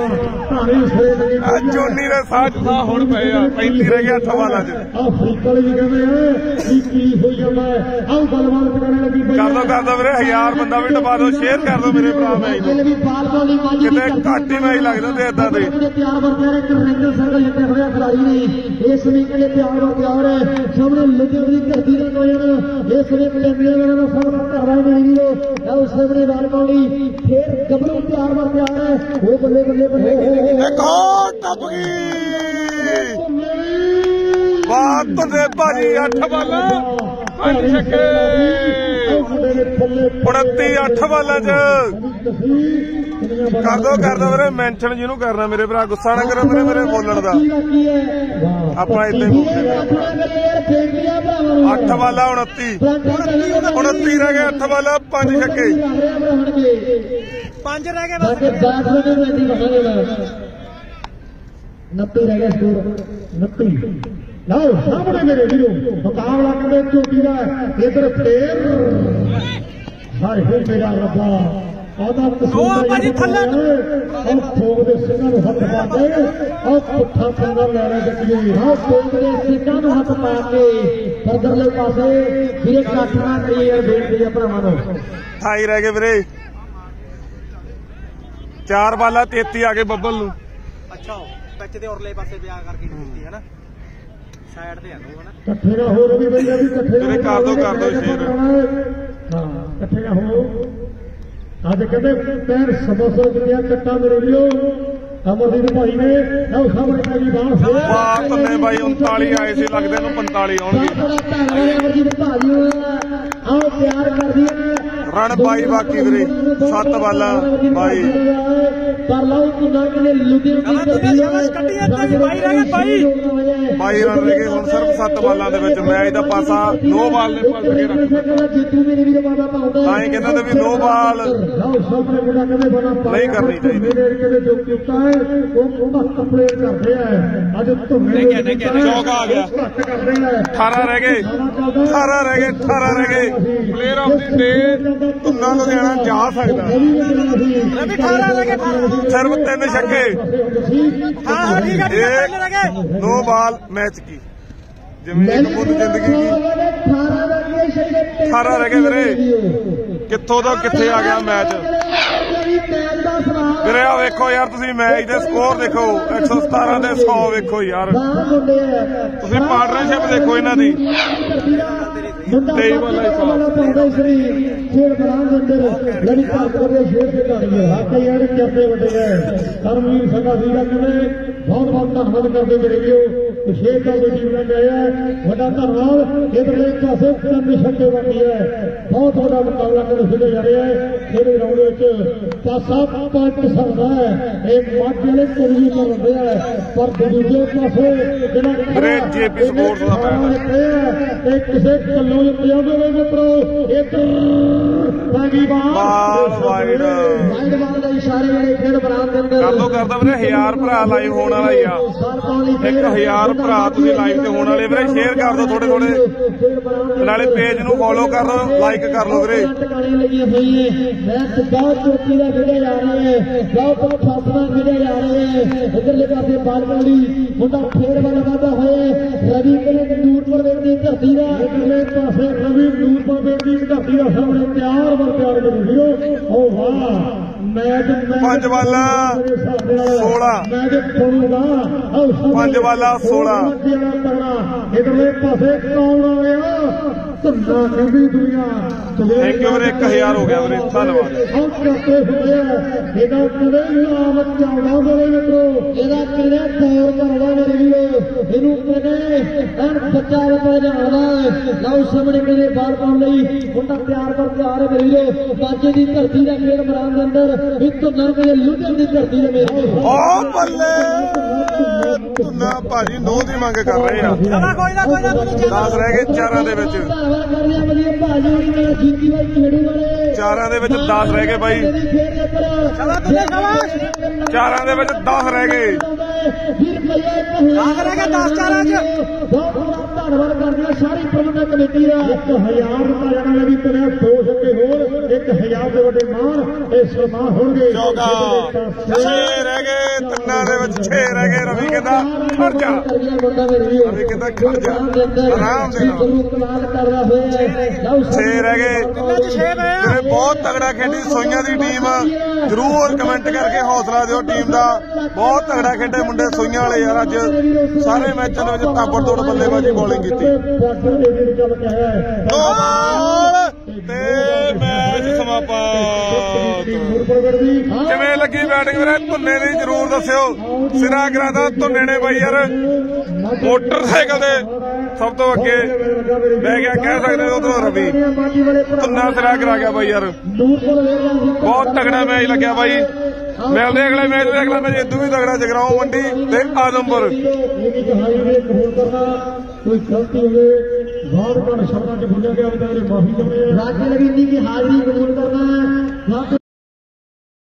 ਜੋਨੀ ਦੇ ਸਾਹ ਚ ਸਾਹ ਹੁਣ ਪਏ ਆ 35 ਰਹਿ ਗਿਆ 8 ਬਾਲਾਂ ਚ ਅਫਰੀਕਾ ਵੀ ਕਹਿੰਦੇ ਆ ਕੀ ਹੋਈ ਜਾਂਦਾ ਆਹ ਗੱਲਬਾਤ ਕਰਨ ਲੱਗੀ ਕਰ ਦੋ ਵੀਰੇ 1000 ਬੰਦਾ ਵੀ ਟਪਾ ਦਿਓ ਸ਼ੇਅਰ ਕਰ ਦਿਓ ਮੇਰੇ ਭਰਾ ਮੈਚ ਨੂੰ ਕਿਤੇ ਘੱਟ ਹੀ ਮੈਚ ਲੱਗਦਾ ਤੇ ਏਦਾਂ ਦੇ ਤਿਆਰ ਵਰਤਿਆ ਇੱਕ ਰਿੰਗਲ ਸਰਕਲ ਜਿੱਤੇ ਹੋਇਆ ਖਿਡਾਰੀ ਨੇ ਇਸ ਵੀਕ ਲਈ ਤਿਆਰ ਵਰਤਿਆ ਹੈ ਸਾਹਮਣੇ ਲੁਧਿਆਣਾ ਦੀ ਧਰਤੀ ਦੇ ਨੌਜਵਾਨ ਇਸ ਵੀਕ ਲਈ ਮੇਰਾ ਦਾ ਸਾਹਮਣਾ ਕਰ ਰਹੇ ਨੇ ਵੀਰੋ ਉਸ ਸਾਹਮਣੇ ਬਾਲ ਪਾਉਣੀ ਫੇਰ ਗੱਭਰੂ ਤਿਆਰ ਵਰਤਿਆ ਹੈ ਉਹ ਬੱਲੇ ਬੱਲੇ ਬੱਲੇ ਇੱਕ ਹੋਰ ਟੱਪ ਗਈ ਬਾਤ ਤੇ ਭਾਜੀ 8 ਬਾਲਾਂ 5 ਛੱਕੇ 29 8 ਬਾਲਾਂ ਚ ਕਰ ਦੋ ਵੀਰੇ ਮੈਂਸ਼ਨ ਜਿਹਨੂੰ ਕਰਨਾ ਮੇਰੇ ਭਰਾ ਗੁੱਸਾ ਨਾ ਕਰੋ ਮੇਰੇ ਬੋਲਣ ਦਾ ਆਪਾਂ ਏਦਾਂ ਹੀ ਬੋਲਦੇ 8 ਬਾਲਾਂ 29 ਰਹਿ ਗਏ 8 ਬਾਲਾਂ 5 ਛੱਕੇ 5 ਰਹਿ ਗਏ ਬਸ 29 ਰਹਿ ਗਿਆ ਸਕੋਰ 29 ਲਓ ਸਾਹਮਣੇ ਮੇਰੇ ਵੀਰੋ ਮੁਕਾਬਲਾ ਕਦੇ ਝੋਟੀ ਦਾ ਇੱਧਰ ਫੇਰ ਹਾਏ ਹੋ ਮੇਰਾ ਰੱਬਾ ਆਦਾ ਕਸੂਰ ਭਾਜੀ ਥੱਲੇ ਉਹ ਫੋਗ ਦੇ ਸਿੰਘਾਂ ਨੂੰ ਹੱਥ ਪਾ ਕੇ ਉਹ ਪੁੱਠਾ ਪੰਗਾ ਲੈ ਰਿਹਾ ਜੱਟੀਏ ਹਾਂ ਫੋਗ ਦੇ ਸਿੰਘਾਂ ਨੂੰ ਹੱਥ ਪਾ ਕੇ ਪਰਦਰਲੇ ਪਾਸੇ ਵੀਰੇ ਕਾਠਣਾ ਕਲੀਅਰ ਬੇਨਤੀ ਆ ਭਰਾਵਾਂ ਨੂੰ 28 ਰਹਿ ਗਏ ਵੀਰੇ 4 ਬਾਲਾਂ 33 ਆ ਗਏ ਬੱਬਲ ਨੂੰ ਅੱਛਾ ਪਿੱਚ ਦੇ ਉਰਲੇ ਪਾਸੇ ਵਿਆਹ ਕਰਕੇ ਦਿੱਤੀ ਹੈ ਨਾ ਸਾਈਡ ਤੇ ਆ ਨੂੰ ਹਨਾ ਇਕੱਠੇ ਨਾ ਹੋ ਰਵੀ ਬਈਆ ਵੀ ਇਕੱਠੇ ਵੀਰੇ ਕਰ ਦੋ ਸ਼ੇਅਰ ਹਾਂ ਇਕੱਠੇ ਨਾ ਹੋ ਅੱਜ ਕਹਿੰਦੇ ਪੈਰ ਸਮੋਸਾ ਜਿੰਨੀਆਂ ਕੱਟਾ ਮੇਰੇ ਲਿਓ ਅਮਰਦੀਪ ਭਾਈ ਨੇ ਉਹ ਸਾਹਮਣੇ ਭਾਈ ਬਾਹਰ ਨੇ ਬਾਈ 39 ਆਏ ਸੀ ਲੱਗਦੇ ਨੂੰ 45 ਆਉਣਗੇ ਅਮਰਦੀਪ ਭਾਈ ਆਓ ਪਿਆਰ ਕਰਦੀ ਰਨ ਬਾਈ ਬਾਕੀ ਵੀਰੇ 7 ਬਾਲਾਂ ਬਾਈ ਪਰ ਲਾਉ ਕੁੰਨਾ ਕਿਨੇ ਲੁਧਿਆਣਾ ਦੀ ਕੱਟੀ ਇੱਥੇ ਬਾਈ ਰਹਿ ਗਏ ਬਾਈ ਰਨ ਰਹਿ ਗਏ ਹੁਣ ਸਿਰਫ 7 ਬਾਲਾਂ ਦੇ ਵਿੱਚ ਮੈਚ ਦਾ ਪਾਸਾ 9 ਬਾਲ ਨੇ ਪਲਟ ਕੇ ਰੱਖਿਆ ਜੀਤੂ ਮੇਰੇ ਵੀਰ ਬਾਬਾ ਪਾਉਂਦਾ ਤਾਂ ਹੀ ਕਹਿੰਦਾ ਵੀ 9 ਬਾਲ ਸਾਹਮਣੇ ਮੁੰਡਾ ਕਹਿੰਦੇ ਬਣਾ ਨਹੀਂ ਕਰਨੀ ਚਾਹੀਦੀ ਕਹਿੰਦੇ ਜੋ ਕੀਤਾ ਹੈ ਉਹ ਕੰਪਲੀਟ ਕਰਦੇ ਆ ਅੱਜ ਧੁੰਨੇ ਚੌਕ ਆ ਗਿਆ ਕਰਦੇ ਆ 18 ਰਹਿ ਗਏ 18 ਰਹਿ ਗਏ player of the day Dhunna Ludhiana ਜਾ ਸਕਦਾ ਰਵੀ 18 ਰਹਿ ਗਏ ਸਿਰਫ 3 ਛੱਕੇ ਹਾਂ ਠੀਕ ਹੈ ਰਹਿ ਗਏ 9 ਬਾਲ ਮੈਚ ਕੀ ਜਿਵੇਂ ਇੱਕ ਬੁੱਧ ਜ਼ਿੰਦਗੀ ਕੀ 18 ਰਹਿ ਗਏ ਵੀਰੇ ਕਿੱਥੋਂ ਤੋਂ ਕਿੱਥੇ ਆ ਗਿਆ ਮੈਚ ਵੀਰੇ ਆ ਵੇਖੋ ਯਾਰ ਤੁਸੀਂ ਮੈਚ ਦੇ ਸਕੋਰ ਦੇਖੋ 117 ਦੇ 100 ਵੇਖੋ ਯਾਰ ਤੁਸੀਂ ਪਾਰਟਨਰਸ਼ਿਪ ਦੇਖੋ ਇਹਨਾਂ ਦੀ 23 ਬਾਲਾਂ ਪਾਉਂਦਾ ਸ੍ਰੀ ਖੇਡ ਮੈਦਾਨ ਦੇ ਅੰਦਰ ਲੜੀ ਪਾਸ ਕਰਦੇ ਸ਼ੇਰ ਦੇ ਢਾਣੀ ਹੈ ਹਾਕੇ ਯਾਰ ਕਰਦੇ ਵੱਡੇ ਹੈ ਕਰਮਵੀਰ ਸੰਘਾ ਵੀਰਾ ਕਹਿੰਦੇ ਬਹੁਤ ਬਹੁਤ ਧੰਨਵਾਦ ਕਰਦੇ ਮੇਰੇ ਵੀਰੋ ਸ਼ੇਰ ਦਾ ਵੀ ਟੀਮ ਨਾਲ ਆਇਆ ਵੱਡਾ ਧੰਨਵਾਦ ਇਧਰਲੇ ਪਾਸੇ 3 ਛੱਕੇ ਬਾਕੀ ਹੈ ਬਹੁਤ ਵੱਡਾ ਮੁਕਾਬਲਾ ਕਰ ਖੇਡਿਆ ਜਾ ਰਿਹਾ ਹੈ ਖੇਡ ਗਰਾਊਂਡ ਵਿੱਚ ਪਾਸਾ ਪਲਟ ਸਕਦਾ ਹੈ ਇਹ ਮੱਝ ਵਾਲੇ ਕੋਲੀ ਕਰ ਰਹੇ ਹੈ ਪਰ ਦੂਜੇ ਪਾਸੇ ਜਿਹੜਾ ਜੇਪੀ ਸਪੋਰਟਸ ਦਾ ਪੈਰ ਇਹ ਕਿਸੇ ਕੱਲੋਂ ਪੰਜਾਬੀ ਦੇ ਮਿੱਤਰੋ ਇੱਧਰ ਬਾਗੀ ਬਾਲ ਵਾਈਡ ਬਾਲ ਦੇ ਇਸ਼ਾਰੇ ਵਾਲੇ ਖੇਡ ਮੈਦਾਨ ਦੇ ਅੰਦਰ ਕਰਦਾ ਵੀਰੇ 1000 ਭਰਾ ਲਾਈਵ ਹੋਣ ਵਾਲਾ ਹੀ ਆ 1000 ਭਰਾ ਤੁਸੀਂ ਲਾਈਵ ਤੇ ਹੋਣ ਵਾਲੇ ਵੀਰੇ ਸ਼ੇਅਰ ਕਰ ਦਿਓ ਥੋੜੇ ਨਾਲੇ ਪੇਜ ਨੂੰ ਫੋਲੋ ਕਰ ਲਓ ਲਾਈਕ ਕਰ ਲਓ ਵੀਰੇ ਮੈਂ ਬਹੁਤ ਚੋਟੀ ਦਾ ਖੇਡਿਆ ਜਾ ਰਿਹਾ ਹੈ ਬਹੁਤ ਫਾਸਲਾ ਖੇਡਿਆ ਜਾ ਰਿਹਾ ਹੈ ਇਧਰਲੇ ਪਾਸੇ ਬਾਲ ਪਾਉਣੀ ਮੁੰਡਾ ਫੇਰ ਵਾਲਾ ਵਾਦਾ ਹੋਇਆ ਰਵੀ ਕਰੇ ਨੂਰਪੁਰ ਦੀ ਧਰਤੀ ਦਾ ਇਧਰਲੇ ਪਾਸੇ ਰਵੀ ਨੂਰਪੁਰ ਦੀ ਧਰਤੀ ਦਾ ਸਾਹਮਣੇ ਤਿਆਰ ਮੇਰੇ ਵੀਰੋ ਓ ਵਾਹ ਮੈਚ 5 ਬਾਲਾਂ 16 ਮੈਚ ਖੋਲੂਗਾ 5 ਬਾਲਾਂ 16 ਇਧਰਲੇ ਪਾਸੇ ਕੌਣ ਆ ਗਿਆ ਧੰਦਾ ਕਹਿੰਦੀ ਦੁਨੀਆ ਥੈਂਕ ਯੂ ਵੀਰੇ 1000 ਹੋ ਗਿਆ ਵੀਰੇ ਧੰਨਵਾਦ ਉਹ ਕਰਦੇ ਹੋਇਆ ਇਹਦਾ ਕਦੇ ਨਾਮ ਚਾਉਣਾ ਮੇਰੇ ਮਿੱਤਰੋ ਇਹਦਾ ਕਿਹੜਾ ਦੌਰ ਕਰਦਾ ਮੇਰੇ ਵੀਰੋ ਇਹਨੂੰ ਕਦੇ ਐਨ ਬੱਚਾ ਵਰਗਾ ਜਾਣਦਾ ਲਓ ਸਾਹਮਣੇ ਮੇਰੇ ਬਾਹਰ ਪਾਉਣ ਲਈ ਮੁੰਡਾ ਤਿਆਰ ਕਰ ਮੇਰੇ ਵੀਰੋ ਬਾਜੇ ਦੀ ਧਰਤੀ ਦਾ ਖੇਡ ਮੈਦਾਨ ਦੇ ਅੰਦਰ ਇੱਕ ਧੁੰਨਾ ਮੇਰੇ ਲੁਧਿਆਣਾ ਦੀ ਧਰਤੀ ਦੇ ਮੇਰੇ ਓ ਬੱਲੇ ਧੁੰਨਾ ਭਾਜੀ 9 ਦੀ ਮੰਗ ਕਰ ਰਹੇ ਆ ਕੋਈ ਨਾ 10 ਰਹਿ ਗਏ 4 ਦੇ ਵਿੱਚ 4 ਦੇ ਵਿੱਚ 10 ਰਹਿ ਗਏ ਬਾਈ 4 ਦੇ ਵਿੱਚ 10 ਰਹਿ ਗਏ 10 ਰਹਿ ਗਏ 10 4 ਚ ਧੰਨਵਾਦ ਕਰਦੇ ਸਾਰੀ ਪ੍ਰਬੰਧਕ ਕਮੇਟੀ ਦਾ 1000 ਰੁਪਏ ਨਾਲ ਵੀ ਤੇਰੇ 2 ਛੱਕੇ ਹੋਰ 1 1000 ਦੇ ਵੱਡੇ ਮਾਨ ਇਹ ਸਨਮਾਨ ਹੋਣਗੇ। ਚੌਕਾ 6 ਰਹਿ ਗਏ, ਤਿੰਨਾਂ ਦੇ ਵਿੱਚ 6 ਰਹਿ ਗਏ। ਰਵੀ ਕਹਿੰਦਾ ਖੜ ਜਾ, ਰਵੀ ਕਹਿੰਦਾ ਖੜ ਜਾ, ਆਰਾਮ ਦੇ ਨਾਲ 6 ਰਹਿ ਗਏ। ਜਿਹੜੇ ਬਹੁਤ ਤਗੜਾ ਖੇਡੀ ਸੋਈਆਂ ਦੀ ਟੀਮ, ਜ਼ਰੂਰ ਕਮੈਂਟ ਕਰਕੇ ਹੌਸਲਾ ਦਿਓ ਟੀਮ ਦਾ। ਬਹੁਤ ਤਗੜਾ ਖੇਡੇ ਮੁੰਡੇ ਸੋਈਆਂ ਵਾਲੇ ਯਾਰ, ਅੱਜ ਸਾਰੇ ਮੈਚਾਂ ਦੇ ਵਿੱਚ ਤਾਬੜਤੋੜ ਬੱਲੇਬਾਜ਼ੀ ਬੋਲਿੰਗ ਕੀਤੀ। 2 ਬਾਲ ਤੇ ਮੈਚ ਸਮਾਪਤ। ਕਿਵੇਂ ਲੱਗੀ ਬੈਟਿੰਗ ਵੀਰੇ ਧੁੰਨੇ ਦੀ ਜ਼ਰੂਰ ਦੱਸਿਓ। ਸਿਰਾ ਕਰਾਦਾ ਧੁੰਨੇ ਨੇ ਬਾਈ ਯਾਰ, ਮੋਟਰਸਾਈਕਲ ਦੇ ਸਭ ਤੋਂ ਅੱਗੇ ਬਹਿ ਗਿਆ ਕਹਿ ਸਕਦੇ ਉਧਰੋਂ ਰਵੀ। ਧੁੰਨਾ ਸਿਰਾ ਕਰਾ ਗਿਆ ਬਾਈ ਯਾਰ, ਬਹੁਤ ਤਗੜਾ ਮੈਚ ਲੱਗਿਆ ਬਾਈ। ਮਿਲਦੇ ਅਗਲੇ ਮੈਚ ਦੇ। ਅਗਲਾ ਮੈਚ ਇਦੋਂ ਵੀ ਤਗੜਾ ਜਗਰਾਉਂ ਮੰਡੀ ਤੇ ਆਦਮਪੁਰ। ਕੋਈ ਗਲਤੀ ਹੋਵੇ ਸ਼ਬਦਾਂ ਚ ਭੁੱਲਿਆ ਗਿਆ, ਮਾਫੀ ਚਾਹੁੰਦੇ।